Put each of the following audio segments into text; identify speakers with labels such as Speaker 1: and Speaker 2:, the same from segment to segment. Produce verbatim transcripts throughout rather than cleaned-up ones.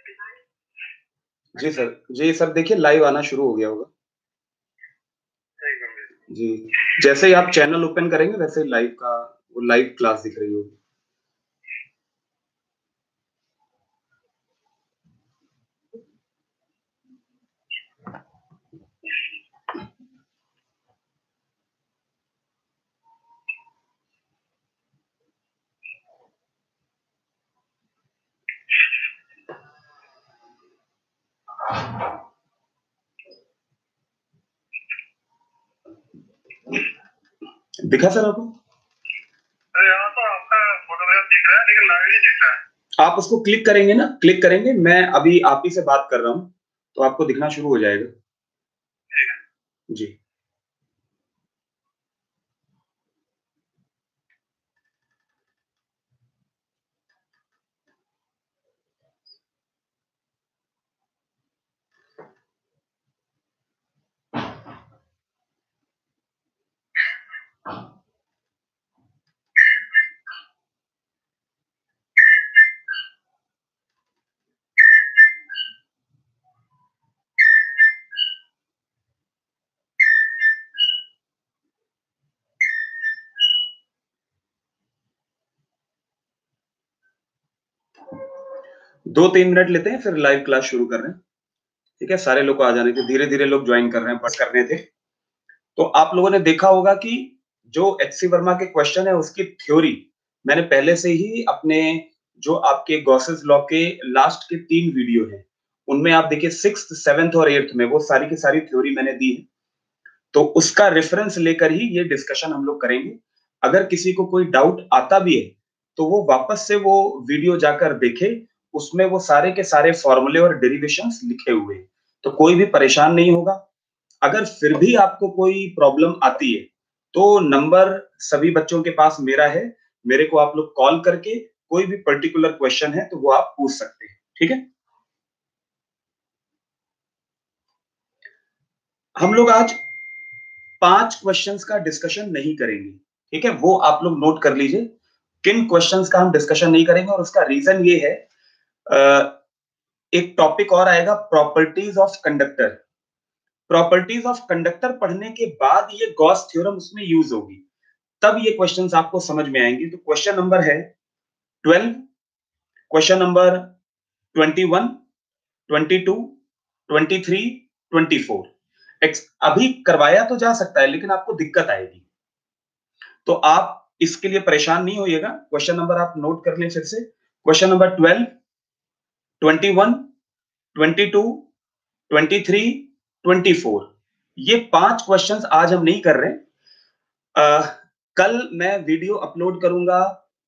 Speaker 1: जी sir, जी sir देखिए live आना शुरू हो गया होगा। जी, जैसे ही आप चैनल ओपन करेंगे वैसे ही लाइव का वो लाइव क्लास दिख रही होगी। दिखा सर आपको?
Speaker 2: अरे यहाँ तो आपका फोटोग्राफ दिख रहा है लेकिन लाइव नहीं दिख रहा है।
Speaker 1: आप उसको क्लिक करेंगे ना, क्लिक करेंगे, मैं अभी आप ही से बात कर रहा हूँ, तो आपको दिखना शुरू हो जाएगा।
Speaker 2: ठीक है।
Speaker 1: जी। दो तीन मिनट लेते हैं, फिर लाइव क्लास शुरू कर रहे हैं। ठीक है, सारे लोग को आ जाने दीजिए, धीरे-धीरे लोग जॉइन कर रहे हैं, बस करने थे। तो आप लोगों ने देखा होगा कि जो एचसी वर्मा के क्वेश्चन है उसकी थ्योरी मैंने पहले से ही अपने जो आपके गॉसेस लॉ के लास्ट के तीन वीडियो हैं, उनमें आप देखिए सिक्स्थ, सेवेंथ और एट्थ में वो सारी की सारी थ्योरी मैंने दी है। तो उसका रेफरेंस लेकर ही ये डिस्कशन हम लोग करेंगे। अगर किसी को कोई डाउट आता भी है, तो वो वापस से वो वीडियो जाकर देखे, उसमें वो सारे के सारे फॉर्मूले और डेरिवेशंस लिखे हुए हैं, तो कोई भी परेशान नहीं होगा। अगर फिर भी आपको कोई प्रॉब्लम आती है, तो नंबर सभी बच्चों के पास मेरा है, मेरे को आप लोग कॉल करके कोई भी पर्टिकुलर क्वेश्चन है तो वो आप पूछ सकते हैं, ठीक है? हम लोग आज पांच क्वेश्चंस का डिस्कशन नहीं करेंगे, ठीक है? वो आप लोग नोट कर लीजिए, किन क्वेश्चंस का हम डिस्कशन नहीं करेंगे और उसका रीजन ये है, अ, एक टॉपिक और आएगा properties of conductor. Properties of conductor पढ़ने के बाद ये गॉस थ्योरम उसमें यूज होगी, तब ये क्वेश्चंस आपको समझ में आएंगे। तो क्वेश्चन नंबर है twelve, question number twenty one, twenty two, twenty three, twenty four. अभी करवाया तो जा सकता है लेकिन आपको दिक्कत आएगी, तो आप इसके लिए परेशान नहीं होइएगा। क्वेश्चन नंबर आप नोट कर लें फिर से। Question number twelve, twenty one, twenty two, twenty three, twenty four, ये पांच क्वेश्चंस आज हम नहीं कर रहे। आ, कल मैं वीडियो अपलोड करूंगा,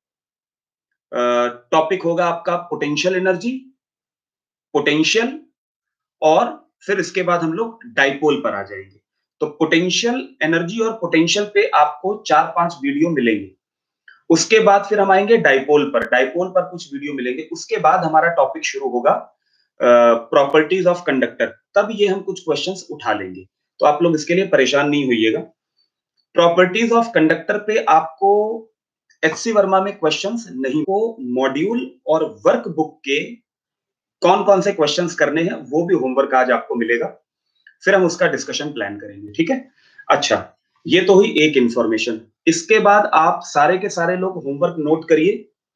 Speaker 1: टॉपिक होगा आपका पोटेंशियल एनर्जी, पोटेंशियल, और फिर इसके बाद हम लोग डाइपोल पर आ जाएंगे। तो पोटेंशियल एनर्जी और पोटेंशियल पे आपको चार पांच वीडियो मिलेंगे। उसके बाद फिर हम आएंगे डाइपोल पर, डाइपोल पर कुछ वीडियो मिलेंगे। उसके बाद हमारा टॉपिक शुरू होगा प्रॉपर्टीज ऑफ कंडक्टर, तब ये हम कुछ क्वेश्चंस उठा लेंगे, तो आप लोग इसके लिए परेशान नहीं होइएगा। प्रॉपर्टीज ऑफ कंडक्टर पे आपको एचसी वर्मा में क्वेश्चंस नहीं, वो मॉड्यूल और वर्कबुक के कौन कौन से क्वेश्चंस करने हैं वो भी होमवर्क आज आपको मिलेगा, फिर हम उसका डिस्कशन प्लान करेंगे, ठीक है? अच्छा, ये तो हुई एक इंफॉर्मेशन। इसके बाद आप सारे के सारे लोग होमवर्क नोट करिए।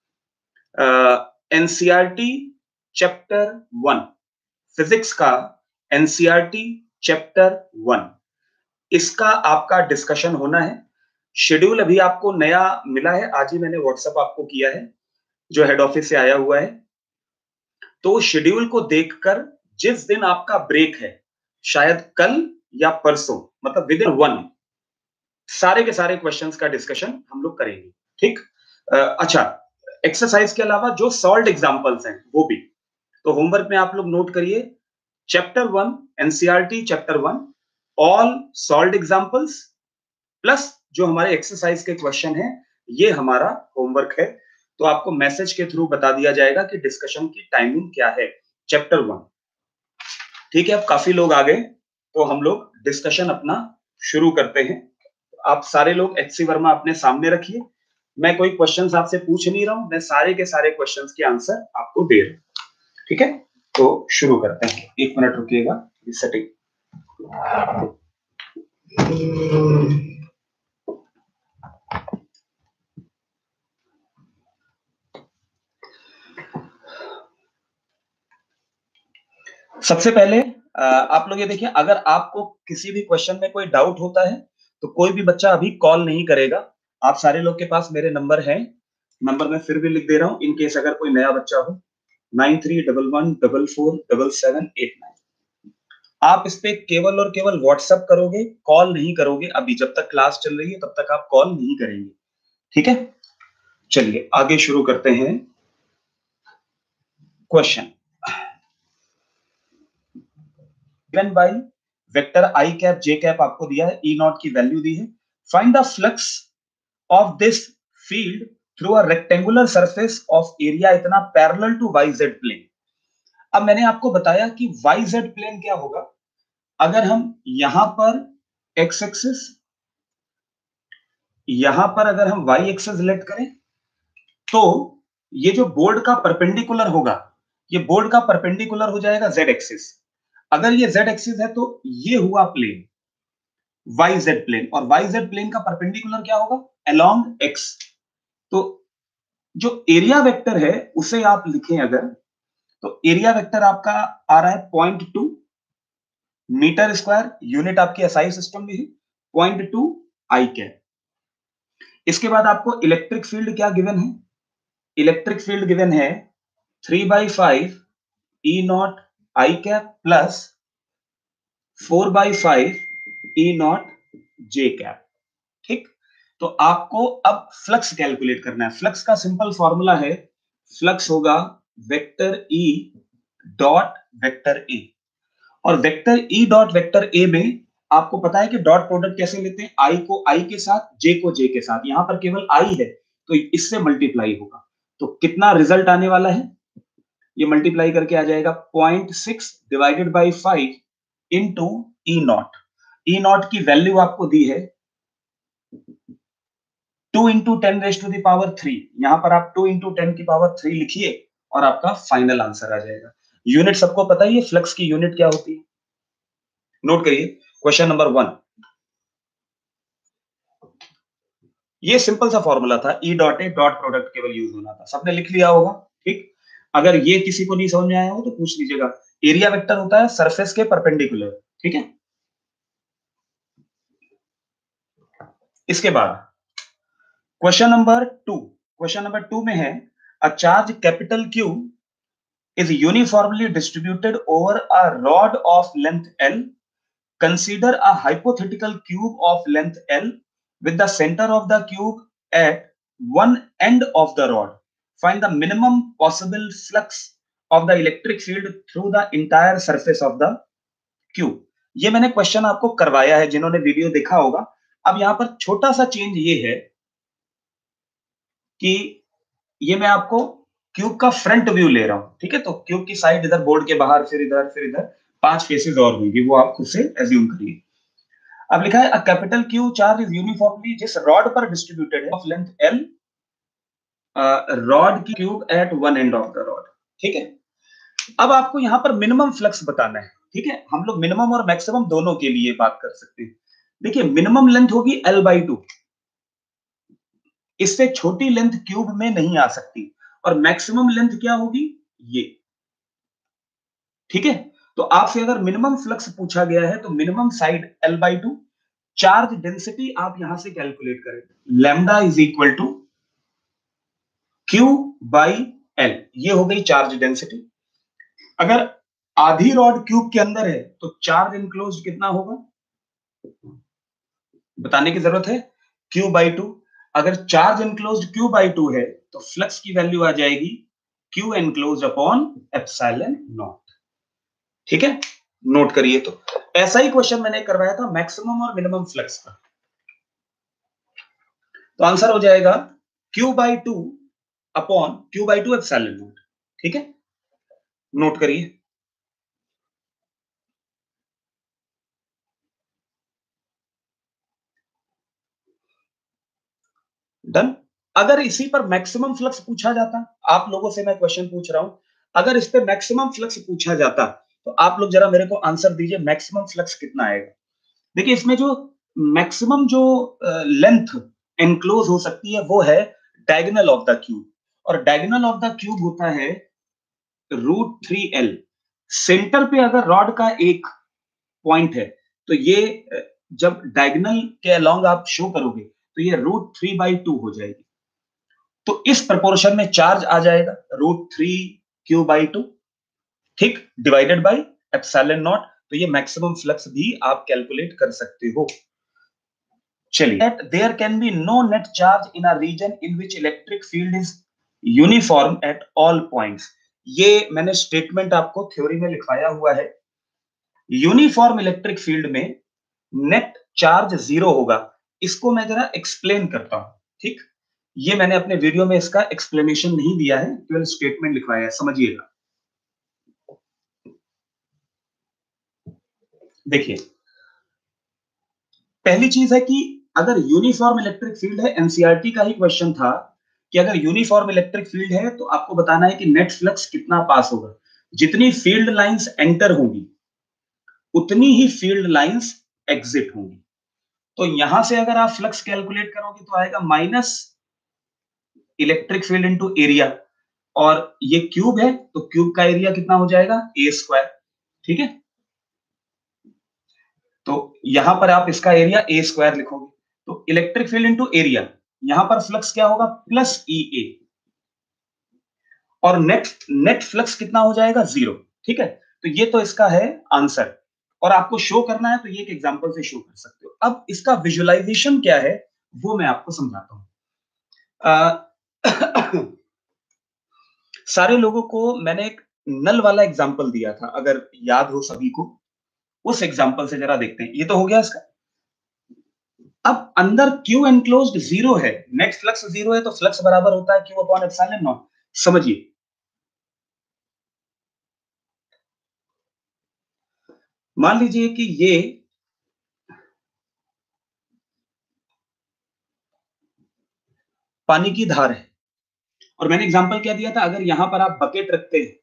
Speaker 1: एनसीईआरटी चैप्टर वन, फिजिक्स का एनसीईआरटी चैप्टर वन, इसका आपका डिस्कशन होना है। शेड्यूल अभी आपको नया मिला है, आज ही मैंने व्हाट्सएप आपको किया है, जो हेड ऑफिस से आया हुआ है। तो शेड्यूल को देखकर जिस दिन आपका ब्रेक है, शायद कल या परसों, मतलब विद इन वन, सारे के सारे क्वेश्चंस का डिस्कशन हम लोग करेंगे, ठीक? अच्छा, एक्सरसाइज के अलावा जो सॉल्व्ड एग्जांपल्स हैं वो भी, तो होमवर्क में आप लोग नोट करिए chapter one, NCERT chapter one, all solved examples plus जो हमारे एक्सरसाइज के क्वेश्चन हैं, ये हमारा होमवर्क है। तो आपको मैसेज के थ्रू बता दिया जाएगा कि डिस्कशन की टाइमिंग क्या है चैप्टर वन, ठीक है? अब काफी लोग आ गए, तो हम लोग डिस्कशन अपना शुरू करते हैं। आप सारे लोग एचसी वर्मा अपने सामने रखिए, मैं कोई क्वेश्चंस आपसे पूछ नहीं रहा हूं, मैं सारे के सारे क्वेश्चंस के आंसर आपको दे रहा हूं, ठीक है? तो शुरू करते हैं, एक मिनट रुकिएगा, सेटिंग। सबसे पहले आप लोग ये देखिए, अगर आपको किसी भी क्वेश्चन में कोई डाउट होता है तो कोई भी बच्चा अभी कॉल नहीं करेगा। आप सारे लोग के पास मेरे नंबर है, नंबर मैं फिर भी लिख दे रहा हूं इन केस अगर कोई नया बच्चा हो, nine three double one double four double seven eight nine. आप इस पे केवल और केवल व्हाट्सएप करोगे, कॉल नहीं करोगे। अभी जब तक क्लास चल रही है तब तक आप कॉल नहीं करेंगे, ठीक है। चलिए आगे शुरू करते हैं question. Given by vector i cap j cap आपको दिया है, ई नॉट की वैल्यू दी है। Find the flux of this field through a rectangular surface of area इतना parallel to Y Z plane. अब मैंने आपको बताया कि वाई जेड प्लेन क्या होगा। अगर हम यहां पर एक्स एक्सिस, यहां पर अगर हम वाई एक्सिस सिलेक्ट करें तो ये जो बोर्ड का परपेंडिकुलर होगा, ये बोर्ड का परपेंडिकुलर हो जाएगा जेड एक्सिस। अगर ये जेड एक्सिस है तो ये हुआ प्लेन वाई जेड प्लेन, और वाई जेड प्लेन का परपेंडिकुलर क्या होगा, अलोंग एक्स। तो जो एरिया वेक्टर है उसे आप लिखें अगर, तो एरिया वेक्टर आपका आ रहा है point two metre square, unit आपकी एसआई सिस्टम में है पॉइंट टू आई कैप। इसके बाद आपको इलेक्ट्रिक फील्ड क्या गिवन है, इलेक्ट्रिक फील्ड गिवन है three by five E nought i cap plus four by five E nought j cap, ठीक। तो आपको अब फ्लक्स कैलकुलेट करना है। फ्लक्स का सिंपल फॉर्मूला है, फ्लक्स होगा vector E dot vector A, और vector E dot vector A में आपको पता है कि डॉट प्रोडक्ट कैसे लेते हैं, आई को आई के साथ, जे को जे के साथ। यहां पर केवल आई है तो इससे मल्टीप्लाई होगा, तो कितना रिजल्ट आने वाला है, ये मल्टीप्लाई करके आ जाएगा point six divided by five into E naught. E not की वैल्यू आपको दी है two into ten raise to the power three. यहां पर आप टू इंटू टेन की पावर थ्री लिखिए और आपका फाइनल आंसर आ जाएगा। यूनिट सबको पता ही है, फ्लक्स की यूनिट क्या होती है, नोट करिए। क्वेश्चन नंबर वन, ये सिंपल सा फॉर्मूला था, E dot A dot product केवल यूज होना था, सबने लिख लिया होगा, ठीक। अगर ये किसी को नहीं समझ में आया हो तो पूछ लीजिएगा। एरिया वेक्टर होता है सरफेस के परपेंडिकुलर, ठीक है। इसके बाद question number two, question number two में है a charge capital Q is uniformly distributed over a rod of length L. Consider a hypothetical cube of length L with the center of the cube at one end of the rod. Find the minimum possible flux of the electric field through the entire surface of the cube. ये मैंने question आपको करवाया है, जिन्होंने video देखा होगा। अब यहां पर छोटा सा चेंज ये है कि ये मैं आपको क्यूब का फ्रंट व्यू ले रहा हूं, ठीक है। तो क्यूब की साइड इधर बोर्ड के बाहर, फिर इधर, फिर इधर, पांच फेसेस और होंगी, वो आप खुद से एज्यूम करिए। अब लिखा है a capital Q charge is uniformly जिस रॉड पर डिस्ट्रीब्यूटेड है ऑफ लेंथ एल, रॉड की cube at one end of the rod, ठीक है। अब आपको यहां पर मिनिमम फ्लक्स बताना है, ठीक है। हम लोग मिनिमम और मैक्सिमम दोनों के लिए बात कर सकते हैं। देखिए मिनिमम लेंथ होगी एल बाई टू, इससे छोटी लेंथ क्यूब में नहीं आ सकती, और मैक्सिमम लेंथ क्या होगी, ये, ठीक है। तो आपसे अगर मिनिमम फ्लक्स पूछा गया है तो minimum side L by two, charge density आप यहां से कैलकुलेट करें, lambda is equal to Q by L, ये हो गई चार्ज डेंसिटी। अगर आधी रॉड क्यूब के अंदर है तो चार्ज इनक्लोज कितना होगा, बताने की जरूरत है, क्यू बाई टू। अगर charge enclose Q by two है तो फ्लक्स की वैल्यू आ जाएगी Q enclose upon epsilon naught, ठीक है। नोट करिए। तो ऐसा ही क्वेश्चन मैंने करवाया था मैक्सिमम और मिनिमम फ्लक्स का, तो आंसर हो जाएगा Q by two upon Q by two epsilon naught, ठीक है। नोट करिए। डन। अगर इसी पर मैक्सिमम फ्लक्स पूछा जाता, आप लोगों से मैं क्वेश्चन पूछ रहा हूं, अगर इस पे मैक्सिमम फ्लक्स पूछा जाता तो आप लोग जरा मेरे को आंसर दीजिए, मैक्सिमम फ्लक्स कितना आएगा। देखिए इसमें जो मैक्सिमम जो लेंथ एनक्लोज हो सकती है वो है डायगोनल ऑफ द क्यूब, और डायगोनल ऑफ द क्यूब होता है रूट थ्री एल। सेंटर पे अगर रॉड का एक पॉइंट है तो ये जब डायगोनल के अलोंग आप शो करोगे तो ये रूट थ्री बाई टू हो जाएगी। तो इस प्रपोर्शन में चार्ज आ जाएगा root three Q by two, ठीक, डिवाइडेड बाई एप्सिलॉन नॉट। तो ये मैक्सिमम फ्लक्स भी आप कैलकुलेट कर सकते हो। चलिए, there can be no net charge in a region in which electric field is uniform at all points. ये मैंने स्टेटमेंट आपको थ्योरी में लिखवाया हुआ है। यूनिफॉर्म इलेक्ट्रिक फील्ड में नेट चार्ज जीरो होगा। इसको मैं जरा एक्सप्लेन करता हूं, ठीक। ये मैंने अपने वीडियो में इसका एक्सप्लेनेशन नहीं दिया है, केवल स्टेटमेंट लिखवाया है, समझिएगा। देखिए, पहली चीज है कि अगर यूनिफॉर्म इलेक्ट्रिक फील्ड है, एनसीईआरटी का ही क्वेश्चन था कि अगर यूनिफॉर्म इलेक्ट्रिक फील्ड है तो आपको बताना है कि नेट फ्लक्स कितना पास होगा। जितनी फील्ड लाइंस एंटर होंगी उतनी ही फील्ड लाइंस एग्जिट होंगी। तो यहां से अगर आप फ्लक्स कैलकुलेट करोगे तो आएगा minus electric field into area, और ये क्यूब है तो क्यूब का एरिया कितना हो जाएगा, ए स्क्वायर, ठीक है। तो यहां पर आप इसका एरिया ए स्क्वायर लिखोगे, तो इलेक्ट्रिक फील्ड इनटू एरिया, यहां पर फ्लक्स क्या होगा, प्लस ई ए, और नेट नेट फ्लक्स कितना हो जाएगा, जीरो, ठीक है। तो ये तो इसका है आंसर, और आपको शो करना है तो ये एक एग्जांपल से शो कर सकते हो। अब इसका विजुअलाइजेशन क्या है वो मैं आपको समझाता हूं। सारे लोगों को मैंने एक नल वाला एग्जांपल दिया था, अगर याद हो सभी को, उस एग्जांपल से जरा देखते हैं। ये तो हो गया इसका। अब अंदर क्यू एनक्लोज्ड जीरो है, नेट फ्लक्स जीरो है, तो फ्लक्स बराबर होता है क्यू अपॉन एप्सिलॉन नॉट। समझिए, मान लीजिए कि ये पानी की धार है, और मैंने एग्जांपल क्या दिया था, अगर यहां पर आप बकेट रखते हैं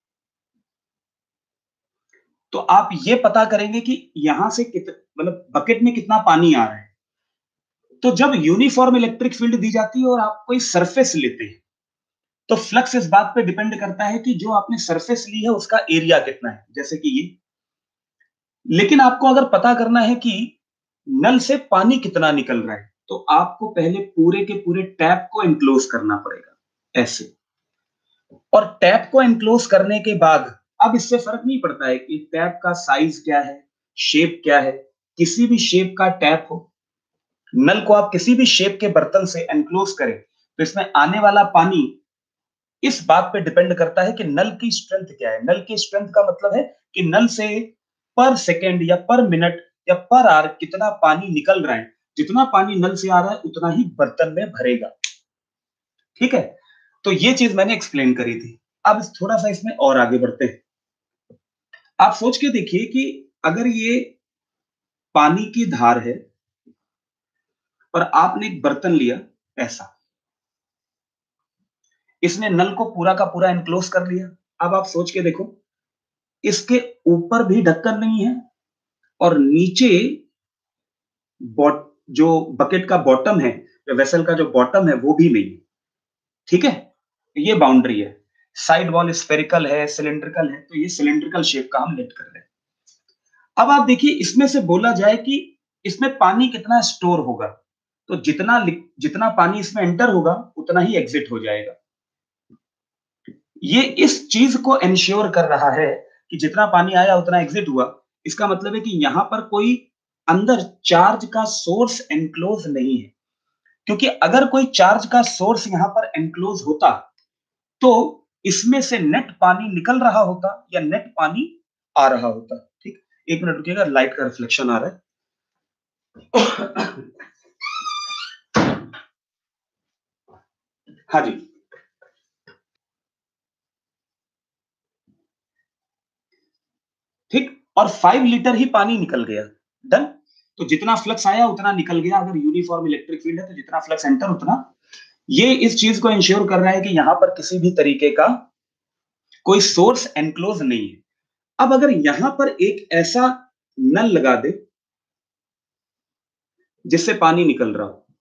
Speaker 1: तो आप ये पता करेंगे कि यहां से कितना, मतलब बकेट में कितना पानी आ रहा है। तो जब यूनिफॉर्म इलेक्ट्रिक फील्ड दी जाती है और आप कोई सरफेस लेते हैं तो फ्लक्स इस बात पे डिपेंड करता है कि जो आपने सरफेस ली है उसका एरिया कितना है, जैसे कि ये। लेकिन आपको अगर पता करना है कि नल से पानी कितना निकल रहा है तो आपको पहले पूरे के पूरे टैप को एनक्लोज करना पड़ेगा, ऐसे। और टैप को एनक्लोज करने के बाद अब इससे फर्क नहीं पड़ता है कि टैप का साइज क्या है, शेप क्या है, किसी भी शेप का टैप हो, नल को आप किसी भी शेप के बर्तन से एनक्लोज करें तो इसमें आने वाला पानी इस बात पे डिपेंड करता है कि नल की स्ट्रेंथ क्या है। नल की स्ट्रेंथ का मतलब है कि नल से पर सेकेंड या पर मिनट या पर आवर कितना पानी निकल रहा है। जितना पानी नल से आ रहा है उतना ही बर्तन में भरेगा, ठीक है। तो ये चीज मैंने एक्सप्लेन करी थी। अब थोड़ा सा इसमें और आगे बढ़ते हैं। आप सोच के देखिए कि अगर ये पानी की धार है और आपने एक बर्तन लिया ऐसा, इसने नल को पूरा का पूरा एनक्लोज कर लिया। अब आप सोच के देखो, इसके ऊपर भी ढक्कन नहीं है और नीचे बॉट जो बकेट का बॉटम है, वेसल का जो बॉटम है वो भी नहीं है, ठीक है। ये बाउंड्री है, साइड वॉल स्फेरिकल है, सिलिंड्रिकल है, तो ये सिलिंड्रिकल शेप का हम लेट कर रहे हैं। अब आप देखिए, इसमें से बोला जाए कि इसमें पानी कितना स्टोर होगा, तो जितना जितना पानी इसमें एंटर होगा उतना ही एग्जिट हो जाएगा। ये इस चीज को इंश्योर कर रहा है कि जितना पानी आया उतना एग्जिट हुआ। इसका मतलब है कि यहां पर कोई अंदर चार्ज का सोर्स एनक्लोज नहीं है, क्योंकि अगर कोई चार्ज का सोर्स यहां पर एनक्लोज होता तो इसमें से नेट पानी निकल रहा होता या नेट पानी आ रहा होता, ठीक। एक मिनट रुकिएगा, लाइट का रिफ्लेक्शन आ रहा है। हाँ जी, ठीक। और फाइव लीटर ही पानी निकल गया, डन। तो जितना फ्लक्स आया उतना निकल गया। अगर यूनिफॉर्म इलेक्ट्रिक फील्ड है तो जितना फ्लक्स एंटर उतना। ये इस चीज को इंश्योर कर रहा है कि यहां पर किसी भी तरीके का कोई सोर्स एनक्लोज नहीं है। अब अगर यहां पर एक ऐसा नल लगा दे जिससे पानी निकल रहा हो,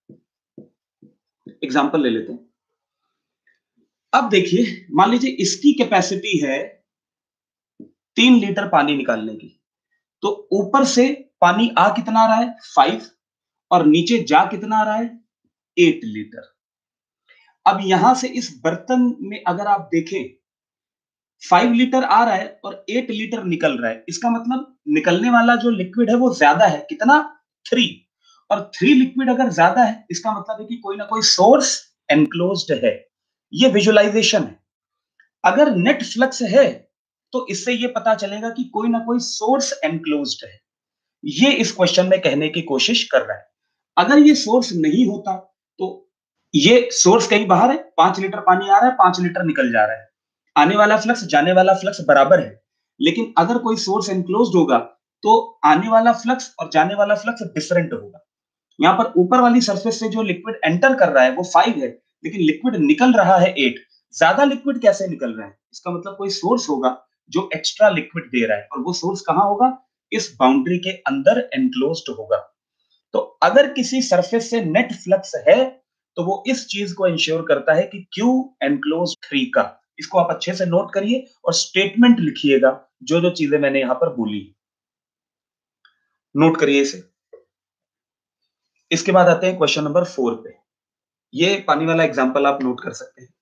Speaker 1: एग्जांपल ले लेते हैं। अब देखिए, मान लीजिए इसकी कैपेसिटी है तीन लीटर पानी निकालने की, तो ऊपर से पानी आ कितना रहा है, फाइव, और नीचे जा कितना आ रहा है, एट लीटर। अब यहां से इस बर्तन में अगर आप देखें, फाइव लीटर आ रहा है और एट लीटर निकल रहा है, इसका मतलब निकलने वाला जो लिक्विड है वो ज्यादा है, कितना, थ्री। और थ्री लिक्विड अगर ज्यादा है, इसका मतलब है कि कोई ना कोई सोर्स एनक्लोज्ड है। ये विजुअलाइजेशन है। अगर नेट फ्लक्स है तो इससे ये पता चलेगा कि कोई ना कोई सोर्स एनक्लोज्ड है। ये इस क्वेश्चन में कहने की कोशिश कर रहा है। अगर ये सोर्स नहीं होता तो ये सोर्स कहीं बाहर है, पांच लीटर पानी आ रहा है, पांच लीटर निकल जा रहा है, आने वाला फ्लक्स जाने वाला फ्लक्स बराबर है। लेकिन अगर कोई सोर्स एनक्लोज्ड होगा तो आने वाला फ्लक्स और जाने वाला फ्लक्स डिफरेंट होगा। यहाँ पर ऊपर वाली सरफेस से जो लिक्विड एंटर कर रहा है वो फाइव है, लेकिन लिक्विड निकल रहा है एट। ज्यादा लिक्विड कैसे निकल रहा है, इसका मतलब कोई सोर्स होगा जो एक्स्ट्रा लिक्विड दे रहा है, और वो सोर्स कहां होगा, इस बाउंड्री के अंदर एनक्लोज्ड होगा। तो अगर किसी सरफेस से नेट फ्लक्स है तो वो इस चीज को इंश्योर करता है कि क्यू एनक्लोज थ्री का। इसको आप अच्छे से नोट करिए और स्टेटमेंट लिखिएगा, जो जो चीजें मैंने यहां पर बोली, नोट करिए इसे। इसके बाद आते हैं क्वेश्चन नंबर फोर पे। ये पानी वाला एग्जांपल आप नोट कर सकते हैं।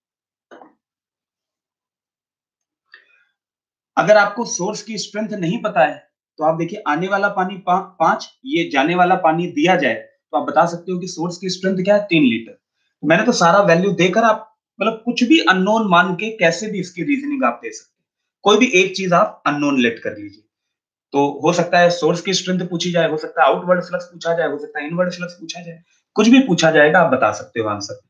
Speaker 1: अगर आपको सोर्स की स्ट्रेंथ नहीं पता है तो आप देखिए, आने वाला पानी पा, पांच, ये जाने वाला पानी दिया जाए तो आप बता सकते हो कि सोर्स की स्ट्रेंथ क्या है, तीन लीटर। तो मैंने तो सारा वैल्यू देकर, आप मतलब कुछ भी अननोन मान के कैसे भी इसकी रीजनिंग आप दे सकते हैं। कोई भी एक चीज आप अननोन लेट कर लीजिए। तो हो सकता है सोर्स की स्ट्रेंथ पूछी जाए, हो सकता है आउटवर्ड फ्लक्स पूछा जाए, हो सकता है इनवर्ड फ्लक्स पूछा जाए, कुछ भी पूछा जाएगा, आप बता सकते हो आंसर।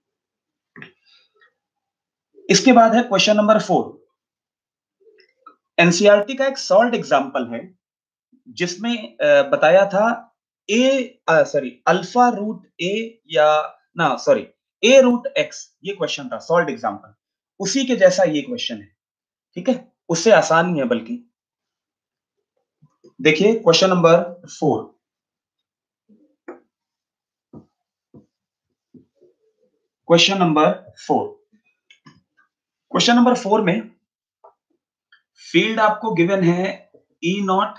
Speaker 1: इसके बाद है क्वेश्चन नंबर फोर। एनसीईआरटी का एक सॉल्व एग्जांपल है जिसमें बताया था A sorry alpha root A, या ना सॉरी ए रूट एक्स, ये क्वेश्चन था सॉल्व एग्जांपल। उसी के जैसा ये क्वेश्चन है, ठीक है, उससे आसान ही है बल्कि। देखिए question number four. Question number four question number four में फील्ड आपको गिवन है E naught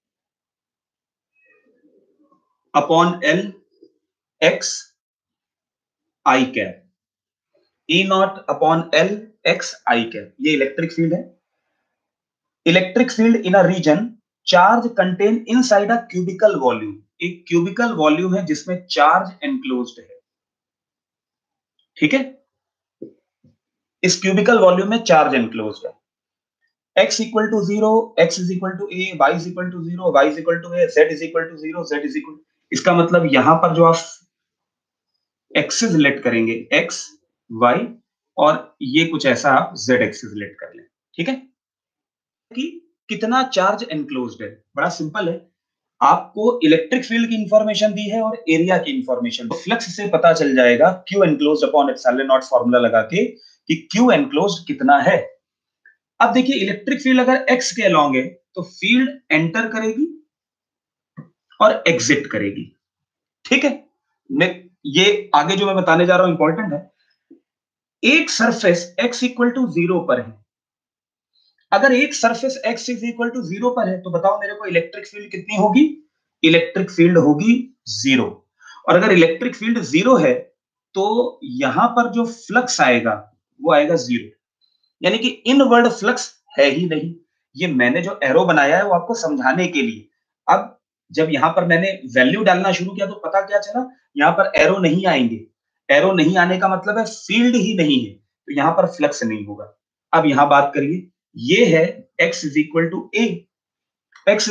Speaker 1: upon L x i cap, E naught upon L x i cap, ये इलेक्ट्रिक फील्ड है। Electric field in a region charge contain inside a cubical volume, एक cubical volume है जिसमें charge enclosed है, ठीक है। इस cubical volume में चार्ज एनक्लोज्ड है। x equal to zero, x is equal to a, y is equal to zero, y is equal to a, z is equal to zero, z is equal, इसका मतलब यहां पर जो आप axis लेट करेंगे x, y, और ये कुछ ऐसा आप z एक्सिस लेट कर लें, ठीक है। कि कितना चार्ज एनक्लोज्ड है, बड़ा सिंपल है। आपको इलेक्ट्रिक फील्ड की इंफॉर्मेशन दी है और एरिया की इंफॉर्मेशन, तो फ्लक्स से पता चल जाएगा Q enclosed upon epsilon naught formula लगा के कि Q एनक्लोज्ड कितना है। अब देखिए, इलेक्ट्रिक फील्ड अगर x के अलोंग है तो फील्ड एंटर करेगी और एग्जिट करेगी, ठीक है। मैं ये आगे जो मैं बताने जा रहा हूं इंपॉर्टेंट है। एक surface x equal to zero पर है। अगर एक surface x is equal to zero पर है तो बताओ मेरे को इलेक्ट्रिक फील्ड कितनी होगी, इलेक्ट्रिक फील्ड होगी जीरो। और अगर इलेक्ट्रिक फील्ड जीरो है तो यहां पर जो फ्लक्स आएगा वो आएगा जीरो, यानी कि इनवर्ड फ्लक्स है ही नहीं। ये मैंने जो एरो बनाया है वो आपको समझाने के लिए। अब जब यहां पर मैंने वैल्यू डालना शुरू किया तो पता क्या चला, यहां पर एरो नहीं आएंगे। एरो नहीं आने का मतलब है फील्ड ही नहीं है, तो यहां पर फ्लक्स नहीं होगा। अब यहां बात करिए, ये है x is equal to A, x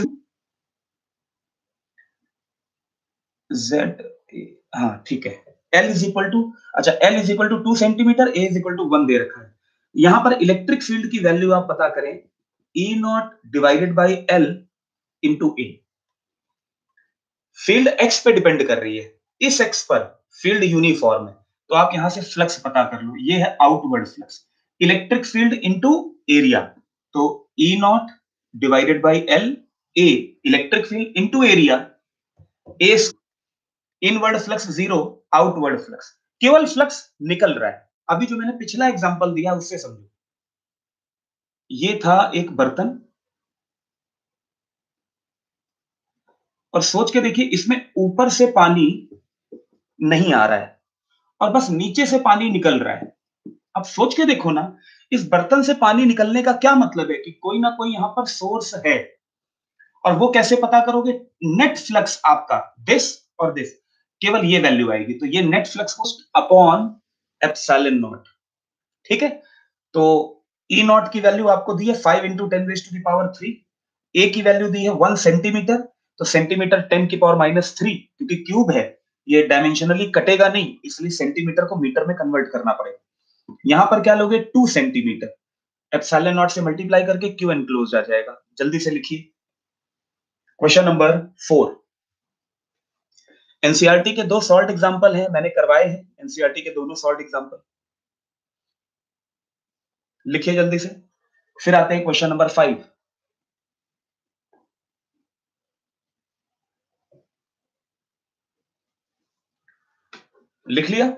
Speaker 1: Z, हाँ ठीक है। L इज इक्वल टू, अच्छा L is equal to two centimetre, A is equal to one दे रखा है। यहां पर इलेक्ट्रिक फील्ड की वैल्यू आप पता करें, E naught divided by L into A. Field x पे डिपेंड कर रही है, इस x पर फील्ड यूनिफॉर्म है, तो आप यहां से फ्लक्स पता कर लो, ये है outward flux. Electric field into area, तो E naught divided by L, A electric field into area, A inward flux zero, outward flux, केवल फ्लक्स निकल रहा है। अभी जो मैंने पिछला एग्जांपल दिया उससे समझो, ये था एक बर्तन, और सोच के देखिए इसमें ऊपर से पानी नहीं आ रहा है और बस नीचे से पानी निकल रहा है। अब सोच के देखो ना, इस बर्तन से पानी निकलने का क्या मतलब है कि कोई ना कोई यहां पर सोर्स है, और वो कैसे पता करोगे? नेट फ्लक्स आपका दिस और दिस, केवल ये वैल्यू आएगी, तो ये नेट फ्लक्स को अपॉन एप्सिलॉन नॉट। ठीक है, तो ई नॉट की वैल्यू आपको दी है five into ten raise to the power three, A की वैल्यू दी है वन सेंटीमीटर, तो सेंटीमीटर टेन की पावर माइनस थ्री, क्योंकि क्यूब है ये डायमेंशनली कटेगा नहीं, इसलिए सेंटीमीटर को मीटर में कन्वर्ट करना पड़ेगा। यहां पर क्या लोगे? टू सेंटीमीटर, एप्सिलॉन नॉट से मल्टीप्लाई करके क्यू एनक्लोज आ जाएगा। जल्दी से लिखिए क्वेश्चन नंबर फोर। एनसीईआरटी के दो सॉल्ट एग्जांपल हैं, मैंने करवाए हैं एनसीईआरटी के दोनों सॉल्ट एग्जांपल, लिखिए जल्दी से। फिर आते हैं क्वेश्चन नंबर फाइव। लिख लिया?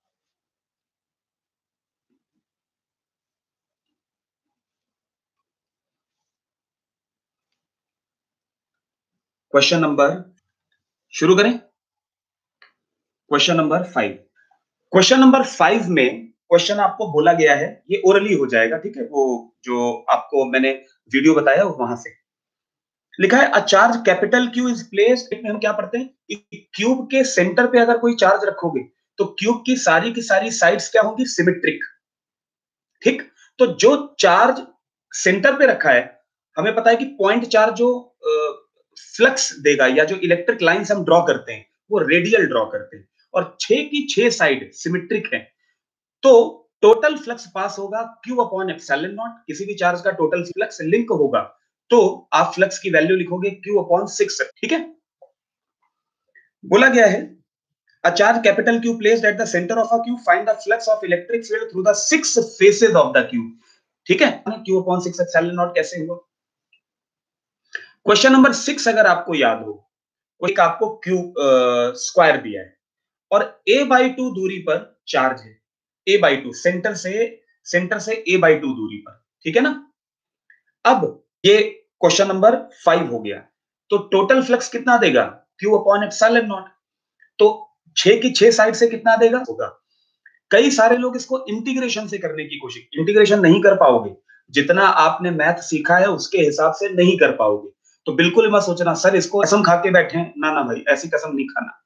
Speaker 1: क्वेश्चन नंबर, शुरू करें question number five. Question number five में क्वेश्चन आपको बोला गया है, ये ओरली हो जाएगा, ठीक है, वो जो आपको मैंने वीडियो बताया वहां से लिखा है, a charge capital Q is placed, में हम क्या पढ़ते हैं, क्यूब के सेंटर पे अगर कोई चार्ज रखोगे तो क्यूब की सारी की सारी साइड्स क्या होंगी? सिमेट्रिक। ठीक, तो जो चार्ज सेंटर पे रखा है, हमें पता है कि पॉइंट चार्ज जो फ्लक्स देगा या जो इलेक्ट्रिक लाइंस हम ड्रॉ करते हैं वो रेडियल ड्रॉ करते हैं, और छह की छह साइड सिमेट्रिक है, तो टोटल फ्लक्स पास होगा क्यू अपॉन एप्सिलॉन नॉट। किसी भी चार्ज का टोटल फ्लक्स लिंक होगा तो आप फ्लक्स की वैल्यू लिखोगे क्यू अपॉन सिक्स। ठीक है, बोला गया है, a charge capital Q placed at the center of a cube, find the flux of electric field through the six faces of the cube। ठीक है, Q upon six epsilon naught कैसे हुआ? Question number six अगर आपको याद हो, कोई आपको क्यूब स्क्वायर दिया है और a बाई टू दूरी पर चार्ज है, a बाई टू सेंटर से सेंटर से a बाई टू दूरी पर, ठीक है ना। अब ये क्वेश्चन नंबर फाइव हो गया, तो टोटल फ्लक्स कितना देगा? Q अपॉन एप्सिलॉन नॉट, तो छह की छह साइड से कितना देगा? होगा। कई सारे लोग इसको इंटीग्रेशन से करने की कोशिश, इंटीग्रेशन नहीं कर पाओगे, जितना आपने मैथ सीखा है उसके हिसाब से नहीं कर पाओगे, तो बिल्कुल मत सोचना सर इसको कसम खा के बैठे हैं, ना ना भाई ऐसी कसम नहीं खाना।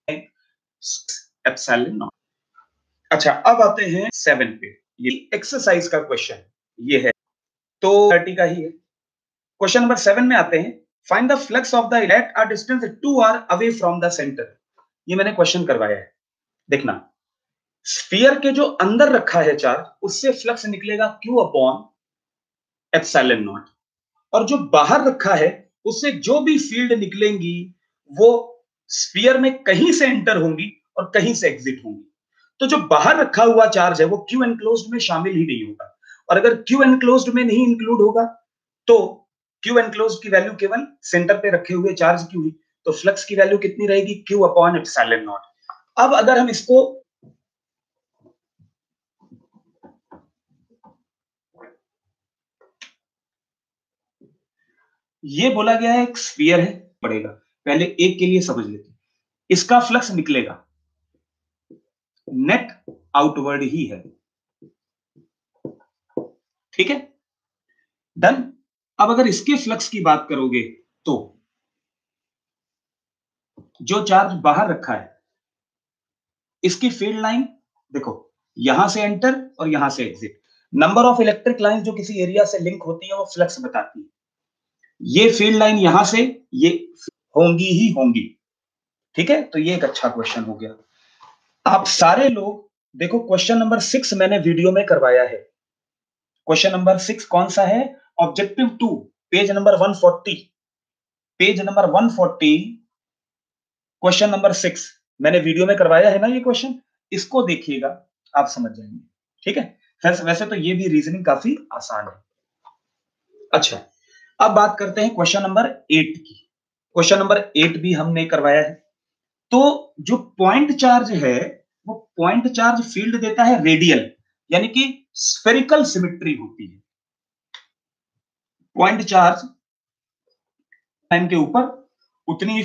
Speaker 1: Epsilon naught. अच्छा, अब आते हैं सेवन पे, ये एक्सरसाइज का क्वेश्चन ये है, तो थर्टी का ही है। क्वेश्चन नंबर सेवन में आते हैं, find the flux of the at a distance two R away from the centre. ये मैंने क्वेश्चन करवाया है, देखना, स्फीयर के जो अंदर रखा है चार्ज उससे फ्लक्स निकलेगा क्यू अपॉन एप्सिलॉन नॉट, और जो बाहर रखा है उससे जो भी फील्ड निकलेंगी वो स्फीयर में कहीं से एंटर होंगी और कहीं से एग्जिट होंगी। तो जो बाहर रखा हुआ चार्ज है वो क्यू एनक्लोज्ड में शामिल ही नहीं होगा, और अगर क्यू एनक्लोज्ड में नहीं इंक्लूड होगा तो क्यू एनक्लोज्ड की वैल्यू केवल सेंटर पे रखे हुए चार्ज की हुई, तो फ्लक्स की वैल्यू कितनी रहेगी? Q upon epsilon naught. अब अगर हम इसको ये बोला गया है, एक स्फीयर है, पड़ेगा, पहले एक के लिए समझ लेते हैं, इसका फ्लक्स निकलेगा नेट आउटवर्ड ही है, ठीक है, डन। अब अगर इसके फ्लक्स की बात करोगे तो जो चार्ज बाहर रखा है इसकी फील्ड लाइन देखो, यहां से एंटर और यहां से exit, number of electric line जो किसी एरिया से लिंक होती है वो फ्लक्स बताती है, ये फील्ड लाइन यहां से ये होंगी ही होंगी, ठीक है, तो ये एक अच्छा क्वेश्चन हो गया। आप सारे लोग देखो, क्वेश्चन नंबर सिक्स मैंने वीडियो में करवाया है, क्वेश्चन नंबर सिक्स कौन सा है? Objective two, page number one forty, page number one forty, question number six मैंने वीडियो में करवाया है ना ये क्वेश्चन, इसको देखिएगा आप समझ जाएंगे, ठीक है। वैसे वैसे तो ये भी रीजनिंग काफी आसान है। अच्छा, अब बात करते हैं क्वेश्चन नंबर एट की। क्वेश्चन नंबर एट भी हमने करवाया है। तो जो पॉइंट चार्ज है वो पॉइंट चार्ज फील्ड देता है रेडियल, यानी कि स्फेरिकल सिमेट्री होती है। पॉइंट चार्ज लाइन के ऊपर, उतनी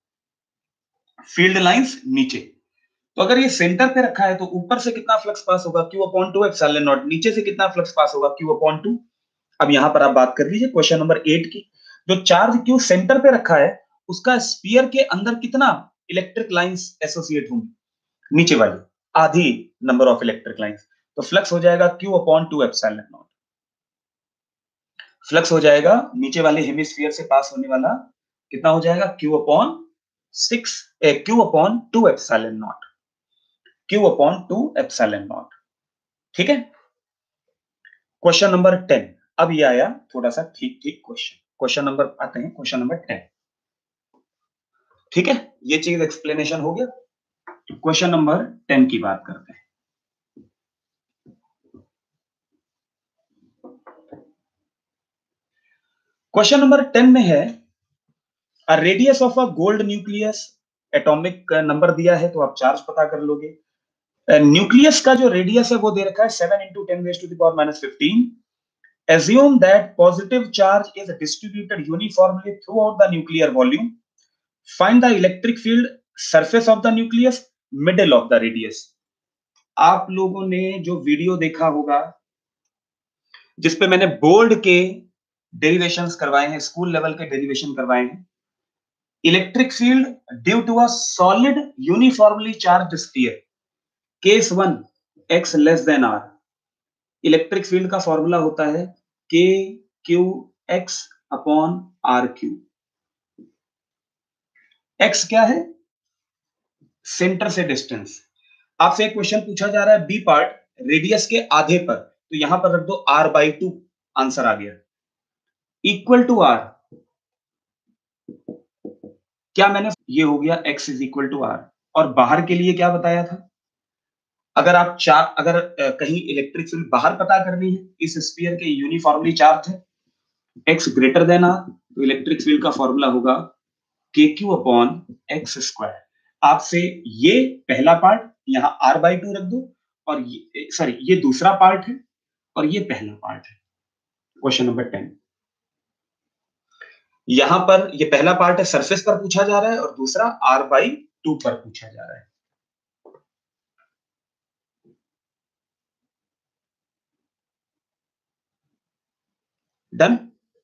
Speaker 1: फील्ड लाइंस नीचे। तो अगर ये सेंटर पे रखा है तो ऊपर से कितना फ्लक्स पास होगा, Q upon two epsilon naught. नीचे से कितना फ्लक्स पास होगा, क्यू अपॉन टू। अब यहां पर आप बात कर लीजिए क्वेश्चन नंबर एट की। जो चार्ज क्यू सेंटर पे रखा है उसका स्फीयर के अंदर कितना इलेक्ट्रिक लाइंस एसोसिएट होंगी, नीचे वाली आधी नंबर ऑफ इलेक्ट्रिक लाइंस। तो फ्लक्स हो जाएगा Q upon two epsilon naught. Flux हो जाएगा नीचे वाले हेमिस्फीयर से पास होने वाला, कितना हो जाएगा, Q upon six Q upon two epsilon naught. Q upon two epsilon naught. ठीक है। Question number ten. अब ये आया थोड़ा सा ठीक ठीक क्वेश्चन। क्वेश्चन नंबर आते हैं क्वेश्चन नंबर टेन। ठीक है, ये चीज एक्सप्लेनेशन हो गया। क्वेश्चन नंबर टेन की बात करते हैं। क्वेश्चन नंबर टेन में है radius of a gold nucleus. Atomic number दिया है तो आप चार्ज पता कर लोगे। न्यूक्लियस का जो रेडियस है वो दे रखा है seven into ten raise to the power minus fifteen. Assume that positive charge is distributed uniformly throughout the nuclear volume. Find the electric field surface of the nucleus, middle of the radius. आप लोगों ने जो video देखा होगा जिसपे मैंने board के derivations करवाए हैं, स्कूल लेवल के डेरिवेशन करवाए हैं। Electric field due to a solid uniformly charged sphere, case one x less than R. Electric field का फॉर्मूला होता है K Q x upon R cube. X क्या है, सेंटर से डिस्टेंस। आपसे एक क्वेश्चन पूछा जा रहा है बी पार्ट, रेडियस के आधे पर, तो यहां पर रख दो आर बाई टू, आंसर आ गया। इक्वल टू आर, क्या मैंने, ये हो गया x is equal to R. और बाहर के लिए क्या बताया था, अगर आप चार अगर कहीं इलेक्ट्रिक फील्ड बाहर पता करनी है, इस स्फीयर के यूनिफॉर्मली चार्ज है, एक्स ग्रेटर देन आर, तो इलेक्ट्रिक फील्ड का फॉर्मूला होगा K Q upon x square. आपसे ये पहला पार्ट यहां आर बाई टू रख दो, और ये सॉरी ये दूसरा पार्ट है और ये पहला पार्ट है। क्वेश्चन नंबर टेन, यहां पर ये पहला पार्ट है सरफेस पर पूछा जा रहा है और दूसरा आर बाई टू पर पूछा जा रहा है। डन।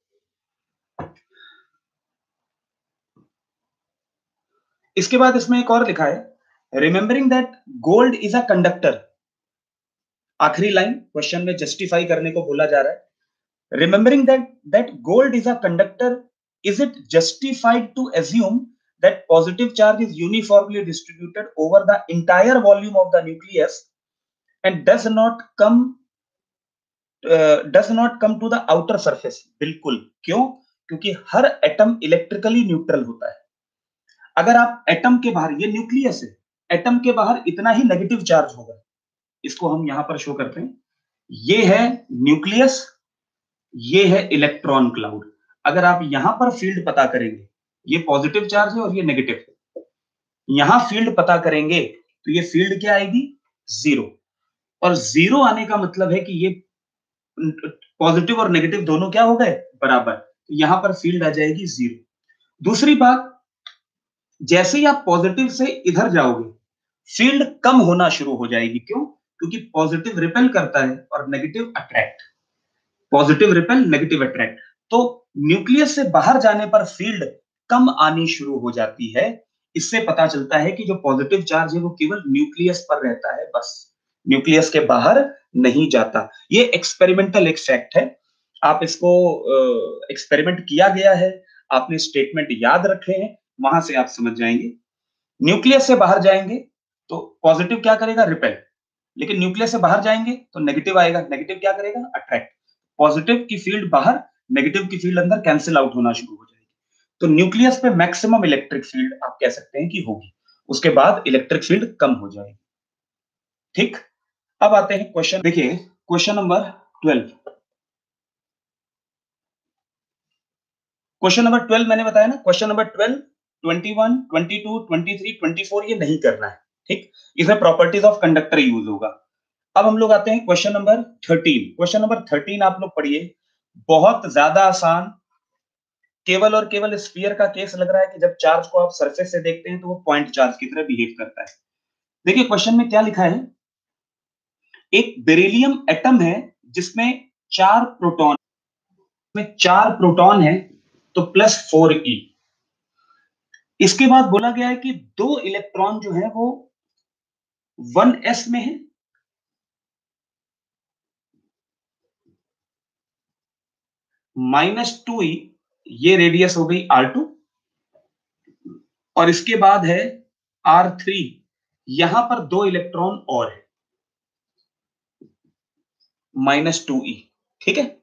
Speaker 1: इसके बाद इसमें एक और लिखा है remembering that gold is a conductor. आखिरी लाइन क्वेश्चन में जस्टिफाई करने को बोला जा रहा है। Remembering that that gold is a conductor, is it justified to assume that positive charge is uniformly distributed over the entire volume of the nucleus and does not come uh, does not come to the outer surface? बिल्कुल। क्यों? क्योंकि हर atom electrically neutral होता है। अगर आप atom के बाहर, ये न्यूक्लियस है, एटम के बाहर इतना ही नेगेटिव चार्ज होगा। इसको हम यहां पर शो करते हैं। ये है न्यूक्लियस, ये है इलेक्ट्रॉन क्लाउड। अगर आप यहां पर फील्ड पता करेंगे, ये पॉजिटिव चार्ज है और ये नेगेटिव है, यहां फील्ड पता करेंगे तो ये फील्ड क्या आएगी, जीरो। और जीरो आने का मतलब है कि ये पॉजिटिव और नेगेटिव दोनों क्या हो गए, बराबर। तो यहां पर फील्ड आ जाएगी जीरो। दूसरी बात, जैसे ही आप पॉजिटिव से इधर जाओगे फील्ड कम होना शुरू हो जाएगी। क्यों? क्योंकि पॉजिटिव रिपेल करता है और negative attract. Positive repel, negative attract. तो न्यूक्लियस से बाहर जाने पर फील्ड कम आनी शुरू हो जाती है। इससे पता चलता है कि जो पॉजिटिव चार्ज है वो केवल न्यूक्लियस पर रहता है, बस न्यूक्लियस के बाहर नहीं जाता। ये एक्सपेरिमेंटल एक फैक्ट है। आप इसको एक्सपेरिमेंट uh, किया गया है, आपने स्टेटमेंट याद रखे हैं, वहां से आप समझ जाएंगे। न्यूक्लियस से बाहर जाएंगे तो पॉजिटिव क्या करेगा, रिपेल। लेकिन न्यूक्लियस से बाहर जाएंगे तो नेगेटिव आएगा, नेगेटिव क्या करेगा, अट्रैक्ट। पॉजिटिव की फील्ड बाहर, नेगेटिव की फील्ड अंदर कैंसिल आउट होना शुरू हो जाएगी। तो न्यूक्लियस पे मैक्सिमम इलेक्ट्रिक फील्ड आप कह सकते हैं कि होगी, उसके बाद इलेक्ट्रिक फील्ड कम हो जाएगी। ठीक। अब आते हैं क्वेश्चन, देखिए question number twelve. Question number twelve मैंने बताया ना, question number twelve, twenty one, twenty two, twenty three, twenty four ये नहीं करना है, ठीक। इसमें प्रॉपर्टीज ऑफ कंडक्टर यूज होगा। अब हम लोग आते हैं question number thirteen. Question number thirteen आप लोग पढ़िए, बहुत ज्यादा आसान, केवल और केवल स्फीयर का केस लग रहा है कि जब चार्ज को आप सरफेस से देखते हैं तो वो पॉइंट चार्ज की तरह बिहेव करता है। देखिए क्वेश्चन में क्या लिखा है, एक बेरिलियम एटम है जिसमें चार प्रोटॉन, में चार प्रोटॉन है तो प्लस फोर ई। इसके बाद बोला गया है कि दो इलेक्ट्रॉन जो है वो वन एस में है, माइनस टू ई, ये रेडियस हो गई आर टू, और इसके बाद है आर थ्री, यहां पर दो इलेक्ट्रॉन और है, माइनस टू ई, ठीक है।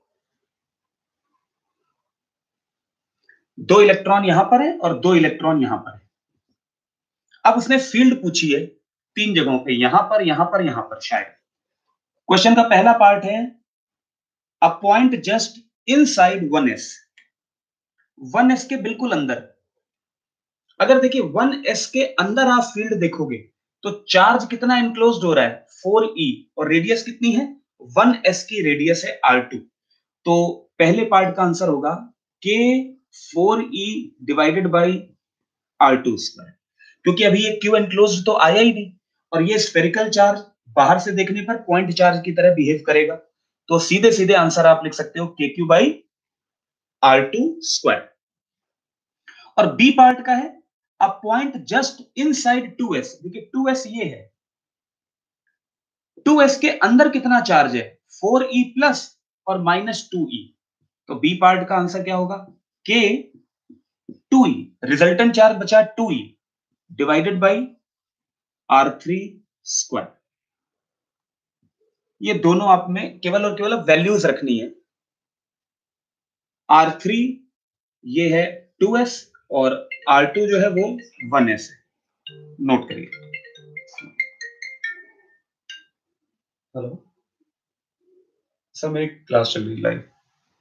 Speaker 1: दो इलेक्ट्रॉन यहां पर है और दो इलेक्ट्रॉन यहां पर है। अब उसने फील्ड पूछी है तीन जगहों पे, यहां पर, यहां पर, यहां पर शायद। क्वेश्चन का पहला पार्ट है, a point just inside one S, one S के बिल्कुल अंदर। अगर देखिए वन एस के अंदर आप फील्ड देखोगे तो चार्ज कितना इनक्लोज्ड हो रहा है, फोर ई, और रेडियस कितनी है, वन एस की रेडियस है आर टू। तो पहले पार्ट का आंसर होगा K four E divided by R two square, क्योंकि अभी ये क्यू एनक्लोज्ड तो आया ही नहीं, और ये स्फेरिकल चार्ज बाहर से देखने पर पॉइंट चार्ज की तरह बिहेव करेगा। तो सीधे सीधे आंसर आप लिख सकते हो K Q by R two square. और बी पार्ट का है, a point just inside two S, देखिए टू एस ये है, टू एस के अंदर कितना चार्ज है, फोर ई प्लस और माइनस टू ई। तो बी पार्ट का आंसर क्या होगा, K two E, resultant charge बचा two E divided by R three square. ये दोनों आप में केवल और केवल वैल्यूज रखनी है। आर थ्री ये है टू एस और आर टू जो है वो वन एस है, नोट करिए। हेलो सर, मेरी क्लास चल रही live.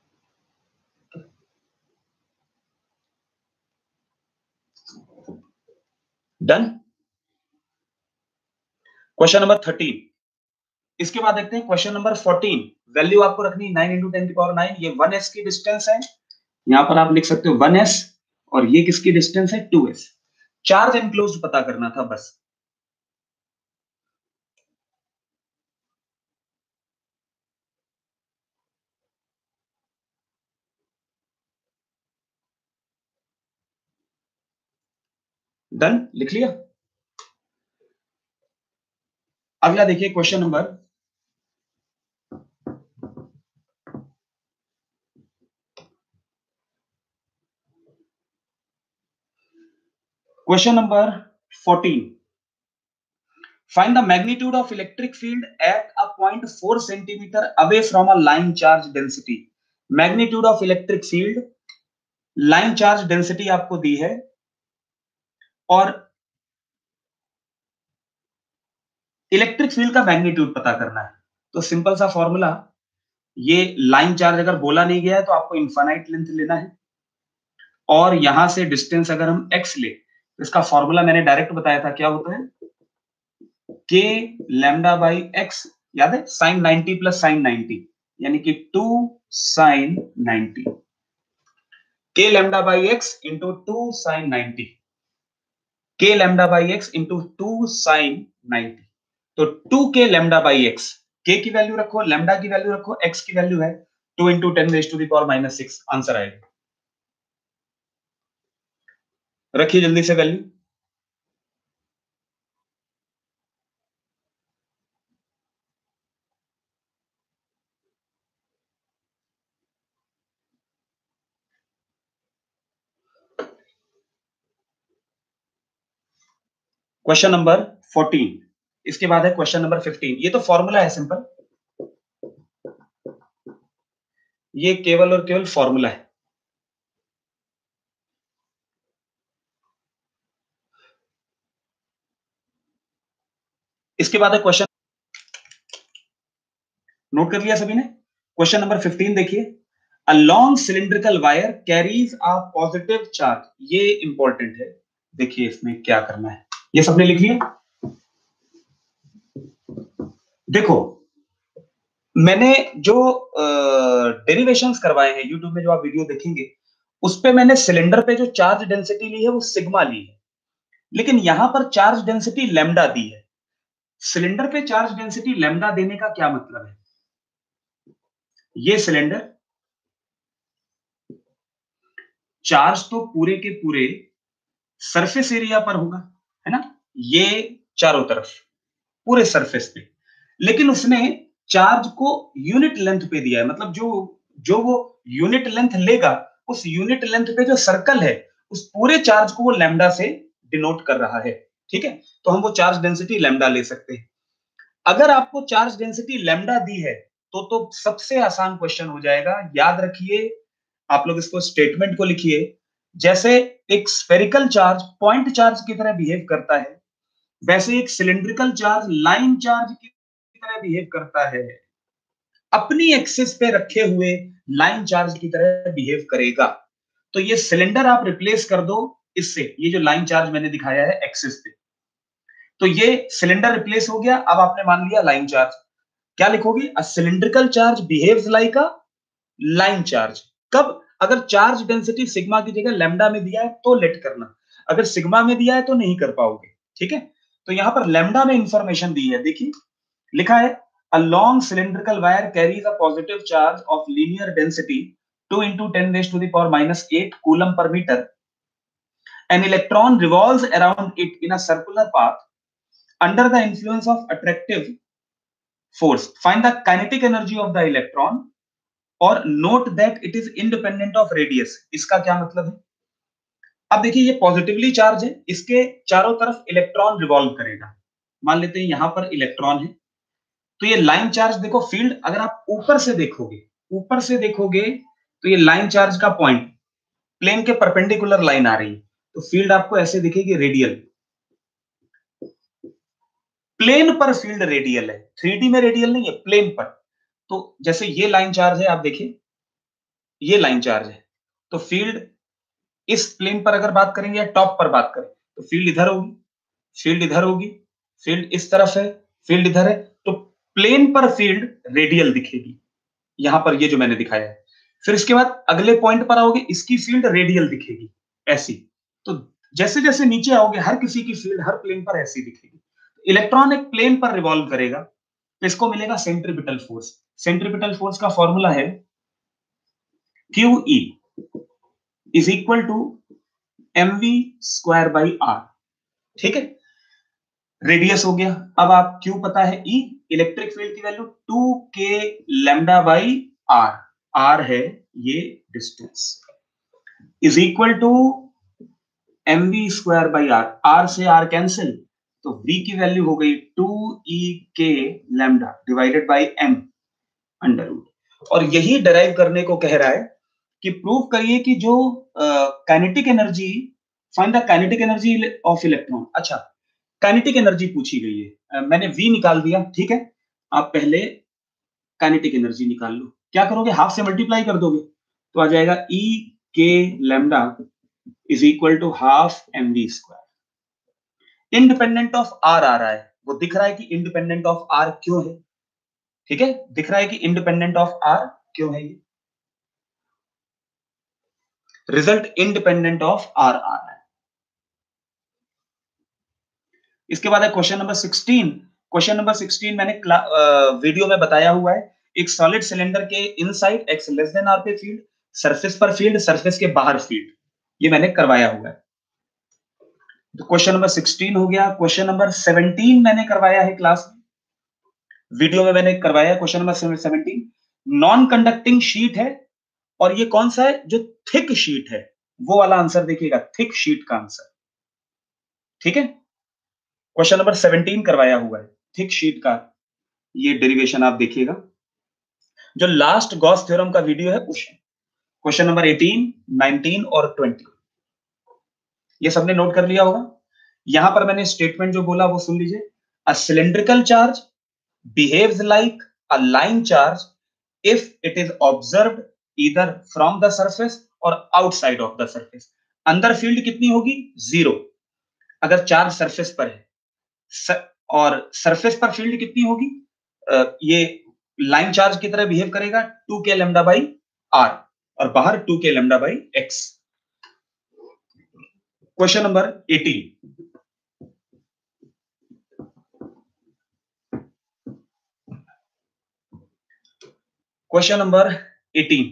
Speaker 1: Done. Question number thirteen. इसके बाद देखते हैं क्वेश्चन नंबर फोर्टीन। वैल्यू आपको रखनी नाइन इंटू टेन की पावर नाइन, ये वन एस की डिस्टेंस है, यहां पर आप लिख सकते हो वन एस, और ये किसकी डिस्टेंस है, टू एस। चार्ज एनक्लोज्ड पता करना था बस। डन, लिख लिया। अगला देखिए question number question number fourteen. Find the magnitude of electric field at a point four centimeter away from a line charge density. Magnitude of electric field, line charge density आपको दी है, और इलेक्ट्रिक फील्ड का magnitude पता करना है। तो simple सा फॉर्मूला, ये लाइन चार्ज अगर बोला नहीं गया है तो आपको इनफाइनाइट लेंथ लेना है, और यहां से डिस्टेंस अगर हम x ले तो इसका फॉर्मूला मैंने डायरेक्ट बताया था, क्या होता है, के लैम्डा बाई एक्स, याद है, sine ninety plus sine ninety, यानी कि two sine ninety, K lambda by X into two sine ninety, K lambda by X into two sine ninety. तो two K lambda by X, K की value रखो, lambda की value रखो, x की value है two into ten raise to the power minus six, answer आएगा। रखिए जल्दी से वैल्यू। Question number fourteen. इसके बाद है क्वेश्चन नंबर फिफ्टीन। ये तो फॉर्मूला है सिंपल, ये केवल और केवल फॉर्मूला है। इसके बाद है क्वेश्चन, नोट कर लिया सभी ने? क्वेश्चन नंबर फिफ्टीन देखिए, a long cylindrical wire carries a positive charge. ये इंपॉर्टेंट है, देखिए इसमें क्या करना है, ये सबने लिख लिया? देखो मैंने जो डेरिवेशंस करवाए हैं यूट्यूब में, जो आप वीडियो देखेंगे उस पे मैंने सिलेंडर पे जो चार्ज डेंसिटी ली है वो सिग्मा ली है, लेकिन यहां पर चार्ज डेंसिटी लैम्डा दी है। सिलेंडर पे चार्ज डेंसिटी लैम्डा देने का क्या मतलब है? ये सिलेंडर चार्ज तो पूरे के पूरे सरफेस एरिया पर होगा, है ना, ये चारों तरफ पूरे सरफेस पे, लेकिन उसने चार्ज को यूनिट लेंथ पे दिया है, मतलब जो जो वो यूनिट लेंथ लेगा उस यूनिट लेंथ पे जो सर्कल है उस पूरे चार्ज को वो लैम्डा से डिनोट कर रहा है। ठीक है, तो हम वो चार्ज डेंसिटी लैम्डा ले सकते हैं। अगर आपको चार्ज डेंसिटी लैम्डा दी है तो तो सबसे आसान क्वेश्चन हो जाएगा। याद रखिए, आप लोग इसको स्टेटमेंट को लिखिए, जैसे एक स्फेरिकल चार्ज पॉइंट चार्ज की तरह बिहेव करता है, वैसे एक सिलिंड्रिकल चार्ज लाइन चार्ज की तरह बिहेव करता है, अपनी एक्सिस पे रखे हुए लाइन चार्ज की तरह बिहेव करेगा। तो ये सिलेंडर आप रिप्लेस कर दो इससे, ये जो लाइन चार्ज मैंने दिखाया है एक्सिस पे, तो ये सिलेंडर रिप्लेस हो गया। अब आपने मान लिया लाइन चार्ज, क्या लिखोगे? A cylindrical charge behaves like a line charge. कब? अगर चार्ज डेंसिटी सिग्मा की जगह लैम्डा में दिया है तो लेट करना, अगर सिग्मा में दिया है तो नहीं कर पाओगे। ठीक है, तो यहां पर लैम्डा में इंफॉर्मेशन दी है, देखिए लिखा है a long cylindrical wire carries a positive charge of linear density two into ten raised to the power minus eight coulomb per meter. An electron revolves around it in a circular path under the influence of attractive force. Find the kinetic energy of the electron और note that it is independent of radius. इसका क्या मतलब है? अब देखिए ये positively charge है, इसके चारों तरफ इलेक्ट्रॉन रिवॉल्व करेगा। मान लेते हैं यहां पर इलेक्ट्रॉन है, तो ये लाइन चार्ज देखो, फील्ड अगर आप ऊपर से देखोगे ऊपर से देखोगे तो ये लाइन चार्ज का पॉइंट प्लेन के परपेंडिकुलर लाइन आ रही है, तो फील्ड आपको ऐसे दिखेगी रेडियल, प्लेन पर फील्ड रेडियल है, थ्री डी में रेडियल नहीं है, प्लेन पर। तो जैसे ये लाइन चार्ज है, आप देखिए ये लाइन चार्ज है, तो फील्ड इस प्लेन पर अगर बात करेंगे या टॉप पर बात करें तो फील्ड इधर होगी, फील्ड इधर होगी, फील्ड इस तरफ है, फील्ड इधर है, तो प्लेन पर फील्ड रेडियल दिखेगी, यहां पर ये जो मैंने दिखाया है। फिर इसके बाद अगले पॉइंट पर आओगे, इसकी फील्ड रेडियल दिखेगी ऐसी। तो जैसे जैसे नीचे आओगे हर किसी की फील्ड हर प्लेन पर ऐसी दिखेगी। इलेक्ट्रॉन एक प्लेन पर रिवॉल्व करेगा तो इसको मिलेगा सेंट्रीपिटल फोर्स। सेंट्रीपिटल फोर्स का फॉर्मूला है Q E is equal to M V square by R. ठीक है, रेडियस हो गया। अब आप क्यू पता है, ई, इलेक्ट्रिक फील्ड की value two K lambda by R, R है ये distance, is equal to M V square by R, R से आर कैंसिल, तो v की वैल्यू हो गई two E K lambda divided by M under root. और यही डराइव करने को कह रहा है कि प्रूव करिए कि जो kinetic energy, find the kinetic energy of electron. अच्छा, काइनेटिक एनर्जी पूछी गई है, मैंने v निकाल दिया, ठीक है, आप पहले काइनेटिक एनर्जी निकाल लो। क्या करोगे? हाफ से मल्टीप्लाई कर दोगे तो आ जाएगा e K lambda is equal to half M V square. Independent of R आ रहा है, वो दिख रहा है कि इंडिपेंडेंट ऑफ आर क्यों है, ठीक है, दिख रहा है कि इंडिपेंडेंट ऑफ आर क्यों है, ये रिजल्ट इंडिपेंडेंट ऑफ आर आ रहा है। इसके बाद है question number sixteen. Question number sixteen मैंने वीडियो में बताया हुआ है, एक सॉलिड सिलेंडर के inside X less than R पे फील्ड, सरफेस पर फील्ड, सरफेस के बाहर फील्ड, ये मैंने करवाया हुआ है। तो क्वेश्चन नंबर सिक्सटीन हो गया। क्वेश्चन नंबर सेवनटीन मैंने करवाया है क्लास में, वीडियो में मैंने करवाया question number seventeen. Non conducting sheet है और ये कौन सा है? जो थिक शीट है, वो वाला आंसर देखिएगा, थिक शीट का आंसर, ठीक है। क्वेश्चन नंबर सेवनटीन करवाया हुआ है, थिक शीट का ये डेरिवेशन आप देखिएगा। जो लास्ट गॉस थ्योरम का वीडियो है उसमें क्वेश्चन नंबर एटीन, नाइनटीन और ट्वेंटी, ये सबने नोट कर लिया होगा। यहां पर मैंने स्टेटमेंट जो बोला वो सुन लीजिए, a cylindrical charge behaves like a line charge if it is observed either from the surface or outside of the surface. अंदर फील्ड कितनी होगी? जीरो, अगर चार्ज सरफेस पर है, स, और सरफेस पर फील्ड कितनी होगी? आ, ये लाइन चार्ज की तरह बिहेव करेगा, to K lambda by are, और बाहर two K lambda by X. Question number eighteen, question number eighteen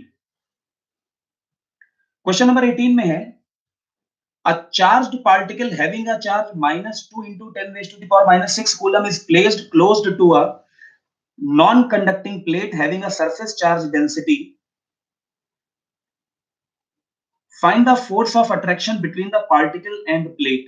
Speaker 1: question number eighteen में है, a charged particle having a charge minus two into ten raised to the power minus six coulomb is placed close to a non-conducting plate having a surface charge density. Find the force of attraction between the particle and plate.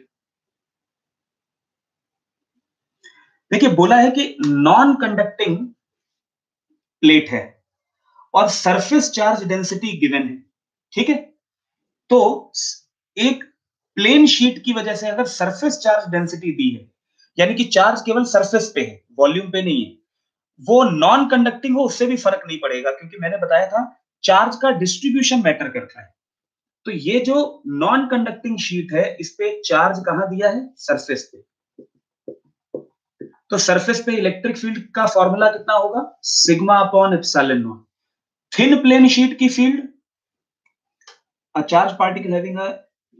Speaker 1: देखिए, बोला है कि non conducting plate है और surface charge density given है, ठीक है। तो एक प्लेन शीट की वजह से अगर सरफेस चार्ज डेंसिटी दी है, यानी कि चार्ज केवल सरफेस पे है, वॉल्यूम पे नहीं है, वो नॉन कंडक्टिंग हो उससे भी फर्क नहीं पड़ेगा, क्योंकि मैंने बताया था चार्ज का डिस्ट्रीब्यूशन मैटर करता है। तो ये जो नॉन कंडक्टिंग शीट है, इस पे चार्ज कहां दिया है? सरफेस पे। तो सरफेस पे इलेक्ट्रिक फील्ड का फॉर्मूला कितना होगा? Sigma upon epsilon naught. Thin plane sheet की field, a charge particle having a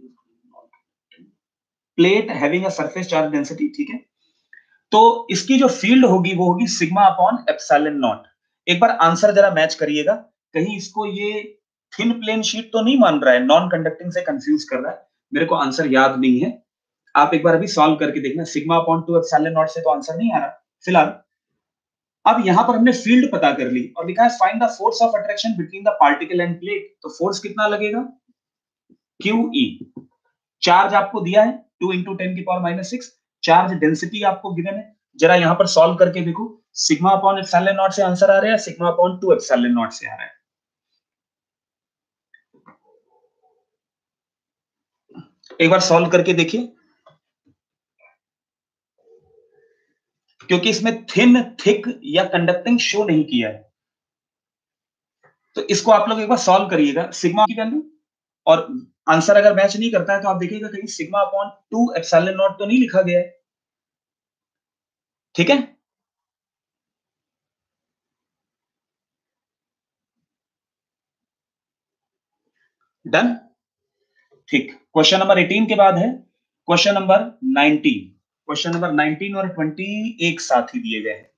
Speaker 1: plate having a surface charge density, ठीक है। तो इसकी जो फील्ड होगी वो होगी सिग्मा अपॉन एप्सिलॉन नॉट। एक बार आंसर जरा मैच करिएगा, कहीं इसको ये थिन प्लेन शीट तो नहीं मान रहा है, नॉन कंडक्टिंग से कंफ्यूज कर रहा है। मेरे को आंसर याद नहीं है, आप एक बार अभी सॉल्व करके देखना। Sigma upon two epsilon naught से तो आंसर नहीं आ रहा फिलहाल। अब यहां पर हमने फील्ड पता कर ली और लिखा है find the force of attraction between the particle and plate. तो फोर्स कितना लगेगा? Q E. चार्ज आपको दिया है टू इंटू टेन की power minus six, charge density आपको गिवन है। जरा यहां पर सॉल्व करके देखो, सिग्मा अपॉन एप्सिलॉन नॉट से आंसर आ रहा है, sigma upon two epsilon naught से आ रहा है। एक बार सॉल्व करके देखिए, क्योंकि इसमें थिन, थिक या कंडक्टिंग शो नहीं किया है, तो इसको आप लोग एक बार सॉल्व करिएगा। सिग्मा की वैल्यू और आंसर अगर मैच नहीं करता है तो आप देखिएगा कहीं sigma upon two epsilon naught तो नहीं लिखा गया है, ठीक है। डन, ठीक। क्वेश्चन नंबर एटीन के बाद है question number nineteen. Question number nineteen और ट्वेंटी एक साथ ही दिए गए हैं।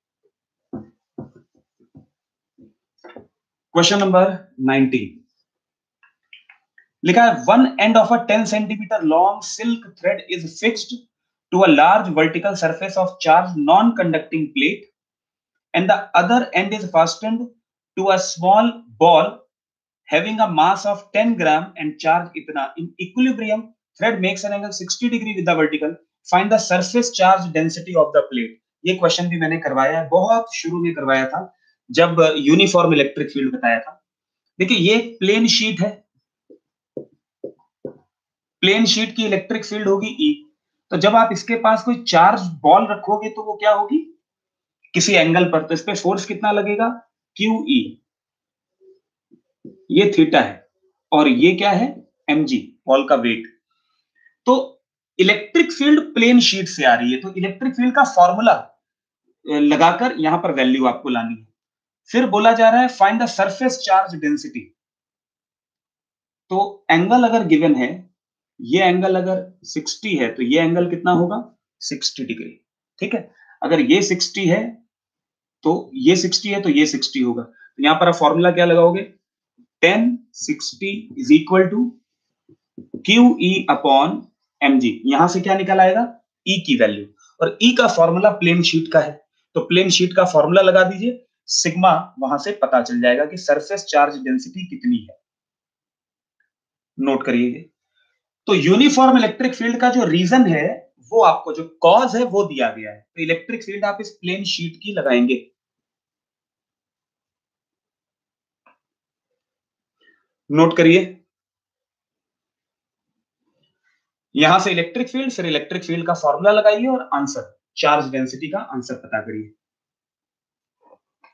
Speaker 1: क्वेश्चन नंबर नाइनटीन लिखा है one end of a ten centimetre long silk thread is fixed to a large vertical surface of charge non conducting plate and the other end is fastened to a small ball having a mass of ten gram and charge itna in equilibrium thread makes an angle sixty degree with the vertical, find the surface charge density of the plate। ये question भी मैंने करवाया है, बहुत शुरू में करवाया था जब यूनिफॉर्म इलेक्ट्रिक फील्ड बताया था। देखिए ये प्लेन शीट है, प्लेन शीट की इलेक्ट्रिक फील्ड होगी E। तो जब आप इसके पास कोई चार्ज बॉल रखोगे तो वो क्या होगी? किसी एंगल पर, तो इस पे फोर्स कितना लगेगा? Q E. ये थीटा है और ये क्या है? mg, बॉल का वेट। तो इलेक्ट्रिक फील्ड प्लेन शीट से आ रही है, तो इलेक्ट्रिक फील्ड का फॉर्मूला लगाकर यहां पर वैल्यू आपको लानी है। फिर बोला जा रहा है find the surface charge density. तो एंगल अगर गिवन है, ये एंगल अगर साठ है तो ये एंगल कितना होगा? साठ डिग्री, ठीक है। अगर ये साठ है तो ये साठ है तो ये साठ होगा। तो यहां पर आप फॉर्मूला क्या लगाओगे? Tan sixty is equal to Q E upon M G. यहां से क्या निकल आएगा? ई की वैल्यू, और ई का फॉर्मूला प्लेन शीट का है, तो प्लेन शीट का फॉर्मूला लगा दीजिए, सिग्मा, वहां से पता चल जाएगा कि सरफेस चार्ज डेंसिटी कितनी है। नोट करिए। तो यूनिफॉर्म इलेक्ट्रिक फील्ड का जो रीजन है, वो आपको जो कॉज है वो दिया गया है, तो इलेक्ट्रिक फील्ड आप इस प्लेन शीट की लगाएंगे। नोट करिए, यहां से इलेक्ट्रिक फील्ड, फिर इलेक्ट्रिक फील्ड का फॉर्मूला लगाइए और आंसर, चार्ज डेंसिटी का आंसर पता करिए।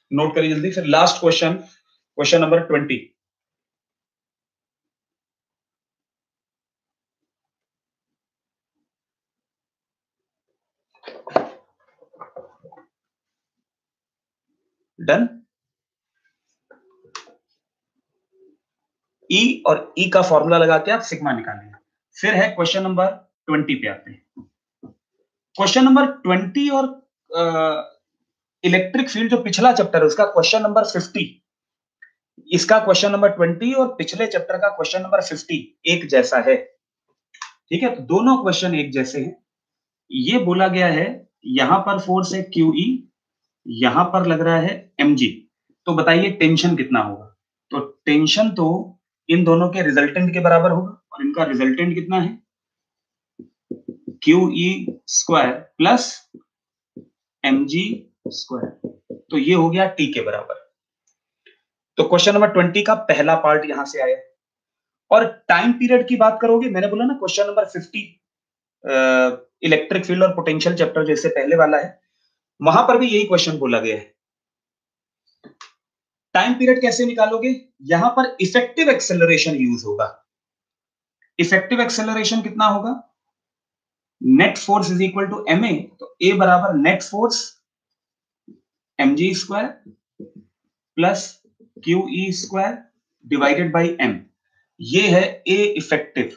Speaker 1: नोट करिए जल्दी। फिर last question, question number twenty. Done. E और ई का फॉर्मूला लगा के आप सिग्मा निकालेंगे। फिर है क्वेश्चन नंबर ट्वेंटी पे आते हैं। क्वेश्चन नंबर ट्वेंटी और इलेक्ट्रिक फील्ड जो पिछला चैप्टर है उसका क्वेश्चन नंबर फिफ्टी, इसका क्वेश्चन नंबर ट्वेंटी और पिछले चैप्टर का क्वेश्चन नंबर फिफ्टी एक जैसा है। ठीक है, तो दोनों क्वेश्चन एक जैसे हैं। ये बोला गया है यहां पर फोर्स है क्यू ई, यहां पर लग रहा है एम जी, तो बताइए टेंशन कितना होगा। तो टेंशन तो इन दोनों के रिजल्टेंट के बराबर होगा, और इनका रिजल्टेंट कितना है, Q E square plus M G square, तो ये हो गया टी के बराबर। तो क्वेश्चन नंबर ट्वेंटी का पहला पार्ट यहां से आया। और टाइम पीरियड की बात करोगे, मैंने बोला ना question number fifty electric field और पोटेंशियल चैप्टर जैसे पहले वाला है, वहां पर भी यही क्वेश्चन बोला गया है। टाइम पीरियड कैसे निकालोगे, यहां पर इफेक्टिव एक्सेलरेशन यूज होगा। इफेक्टिव एक्सेलरेशन कितना होगा, net force is equal to M A, तो ए बराबर net force M G square plus Q E square divided by M, ये है ए इफेक्टिव।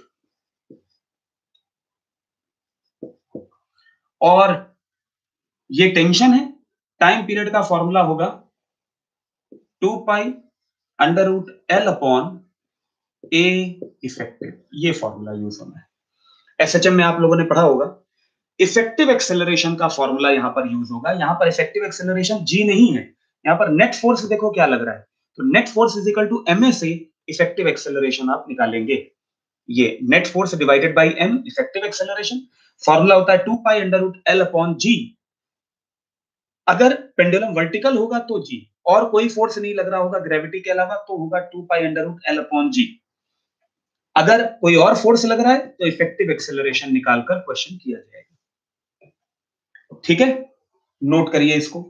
Speaker 1: और ये टेंशन है, टाइम पीरियड का फॉर्मूला होगा two pi under root L upon A effective, ये फॉर्मूला यूज होना है। एसएचएम में आप लोगों ने पढ़ा होगा, इफेक्टिव एक्सेलरेशन का फॉर्मूला यहां पर यूज होगा। यहां पर इफेक्टिव एक्सेलरेशन जी नहीं है, यहां पर नेट फोर्स देखो क्या लग रहा है, तो net force is equal to M A से इफेक्टिव एक्सेलरेशन आप निकालेंगे। ये net force divided by M effective acceleration, formula होता है two pi under root L upon G. अगर पेंडुलम वर्टिकल होगा तो जी, और कोई फोर्स नहीं लग रहा होगा ग्रेविटी के अलावा, तो होगा two pi under root L upon G. अगर कोई और फोर्स लग रहा है तो इफेक्टिव एक्सेलरेशन निकालकर क्वेश्चन किया जाएगा। ठीक है, नोट करिए इसको।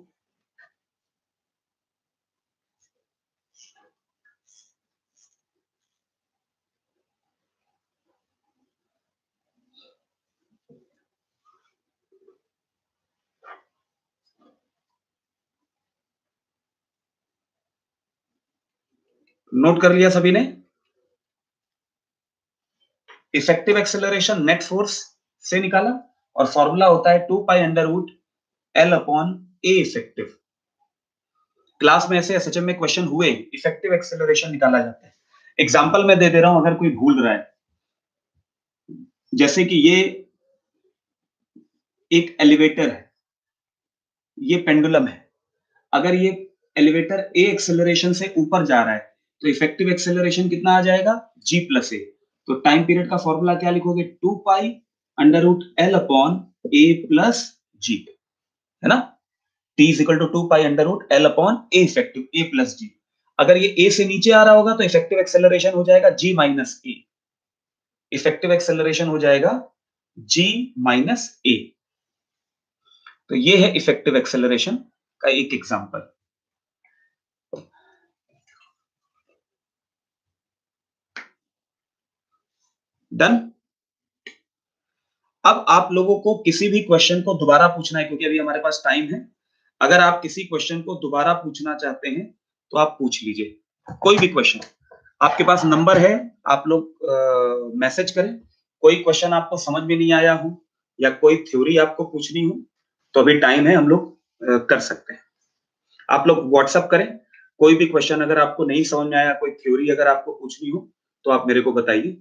Speaker 1: नोट कर लिया सभी ने। इफेक्टिव एक्सेलरेशन नेट फोर्स से निकाला, और फॉर्मूला होता है two pi under root L upon A effective. Class में ऐसे एसएचएम में क्वेश्चन हुए, इफेक्टिव एक्सेलरेशन निकाला जाता है। एग्जांपल मैं दे दे रहा हूं अगर कोई भूल रहा है, जैसे कि ये एक एलिवेटर है, ये पेंडुलम है। अगर ये एलिवेटर ए एक्सेलरेशन से ऊपर जा रहा है तो इफेक्टिव एक्सेलरेशन कितना आ जाएगा, जी प्लस ए। तो टाइम पीरियड का फॉर्मूला क्या लिखोगे, two pi under root L upon A plus G, है ना। T is equal to two pi under root L upon A effective, A plus G. अगर ये ए से नीचे आ रहा होगा तो इफेक्टिव एक्सेलरेशन हो जाएगा G minus A, effective acceleration हो जाएगा जी माइनस ए। तो ये है इफेक्टिव एक्सेलरेशन का एक एग्जांपल। डन। अब आप लोगों को किसी भी क्वेश्चन को दोबारा पूछना है, क्योंकि अभी हमारे पास टाइम है। अगर आप किसी क्वेश्चन को दोबारा पूछना चाहते हैं तो आप पूछ लीजिए, कोई भी क्वेश्चन। आपके पास नंबर है, आप लोग मैसेज करें। कोई क्वेश्चन आपको समझ में नहीं आया हो या कोई थ्योरी आपको पूछनी हो तो अभी टाइम है, हम लोग कर सकते हैं। आप लोग व्हाट्सएप करें, कोई भी क्वेश्चन अगर आपको नहीं समझ में आया, कोई थ्योरी अगर आपको पूछनी हो तो आप मेरे को बताइए।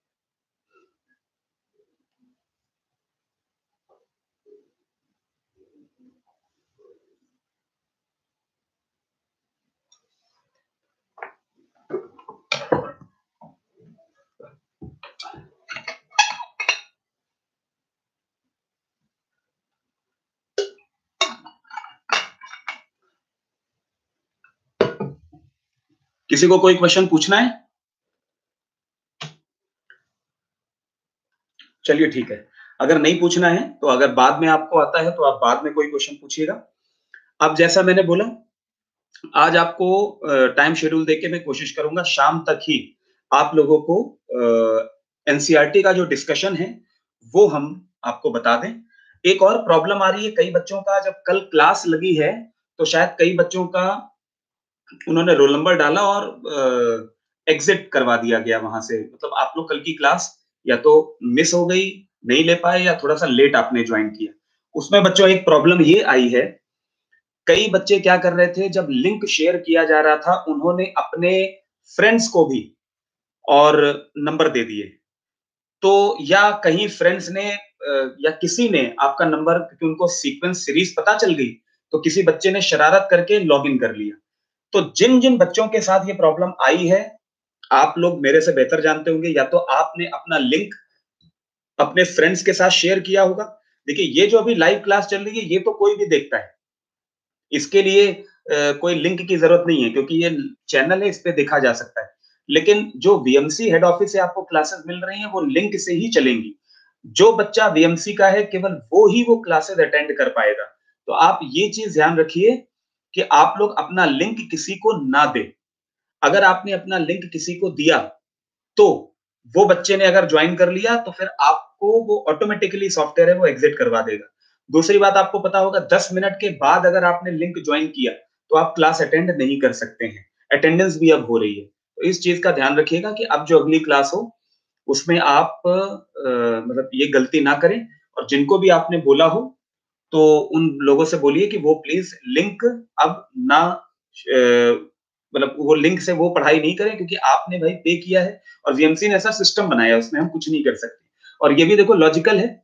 Speaker 1: किसी को कोई क्वेश्चन पूछना है? चलिए ठीक है, अगर नहीं पूछना है तो अगर बाद में आपको आता है तो आप बाद में कोई क्वेश्चन पूछिएगा। अब जैसा मैंने बोला, आज आपको टाइम शेड्यूल देके मैं कोशिश करूंगा शाम तक ही आप लोगों को एनसीईआरटी का जो डिस्कशन है वो हम आपको बता दें। एक और प्रॉब्लम आ रही है कई बच्चों का, जब कल क्लास लगी है तो शायद कई बच्चों का उन्होंने रोल नंबर डाला और एग्जिट करवा दिया गया वहां से, मतलब आप लोग कल की क्लास या तो मिस हो गई, नहीं ले पाए, या थोड़ा सा लेट आपने ज्वाइन किया। उसमें बच्चों एक प्रॉब्लम ये आई है, कई बच्चे क्या कर रहे थे, जब लिंक शेयर किया जा रहा था उन्होंने अपने फ्रेंड्स को भी और नंबर दे दिए। तो या कहीं फ्रेंड्स ने या किसी ने आपका नंबर, क्योंकि उनको सीक्वेंस सीरीज पता चल गई, तो किसी बच्चे ने शरारत करके लॉगिन कर लिया। तो जिन जिन बच्चों के साथ ये प्रॉब्लम आई है, आप लोग मेरे से बेहतर जानते होंगे, या तो आपने अपना लिंक अपने फ्रेंड्स के साथ शेयर किया होगा। देखिए ये जो अभी लाइव क्लास चल रही है ये तो कोई भी देखता है, इसके लिए आ, कोई लिंक की जरूरत नहीं है, क्योंकि ये चैनल है, इस पे देखा जा सकता है। लेकिन जो वीएमसी हेड ऑफिस से आपको क्लासेस मिल रही हैं वो लिंक से ही चलेंगी। जो बच्चा वीएमसी का है केवल वो ही वो क्लासेस अटेंड कर पाएगा। तो आप ये चीज ध्यान रखिए कि आप लोग अपना लिंक किसी को ना दें। अगर आपने अपना लिंक किसी को दिया तो वो बच्चे ने अगर ज्वाइन कर लिया तो फिर आपको वो ऑटोमेटिकली सॉफ्टवेयर है वो एग्जिट करवा देगा। दूसरी बात आपको पता होगा, दस मिनट के बाद अगर आपने लिंक ज्वाइन किया तो आप क्लास अटेंड नहीं कर सकते हैं। अटेंडेंस भी अब हो रही है, तो इस चीज का ध्यान रखिएगा कि अब जो अगली क्लास हो उसमें आप अ, मतलब ये गलती ना करें। और जिनको भी आपने बोला हो तो उन लोगों से बोलिए कि वो प्लीज लिंक अब ना अ, मतलब वो लिंक से वो पढ़ाई नहीं करें, क्योंकि आपने भाई पे किया है और वीएमसी ने ऐसा सिस्टम बनाया है, उसमें हम कुछ नहीं कर सकते। और ये भी देखो लॉजिकल है,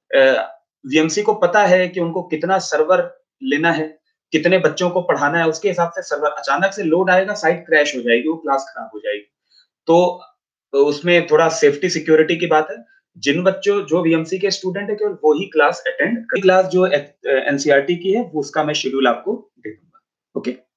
Speaker 1: वीएमसी को पता है कि उनको कितना सर्वर लेना है, कितने बच्चों को पढ़ाना है, उसके हिसाब से सर्वर अचानक से लोड आएगा, साइट क्रैश हो जाएगी, वो क्लास खराब हो जाएगी। तो तो उसमें थोड़ा सेफ्टी सिक्योरिटी की बात है। जिन बच्चों जो वीएमसी के स्टूडेंट है केवल वो ही क्लास अटेंड, क्लास जो एनसीईआरटी की है वो उसका मैं शेड्यूल आपको दे दूंगा। ओके।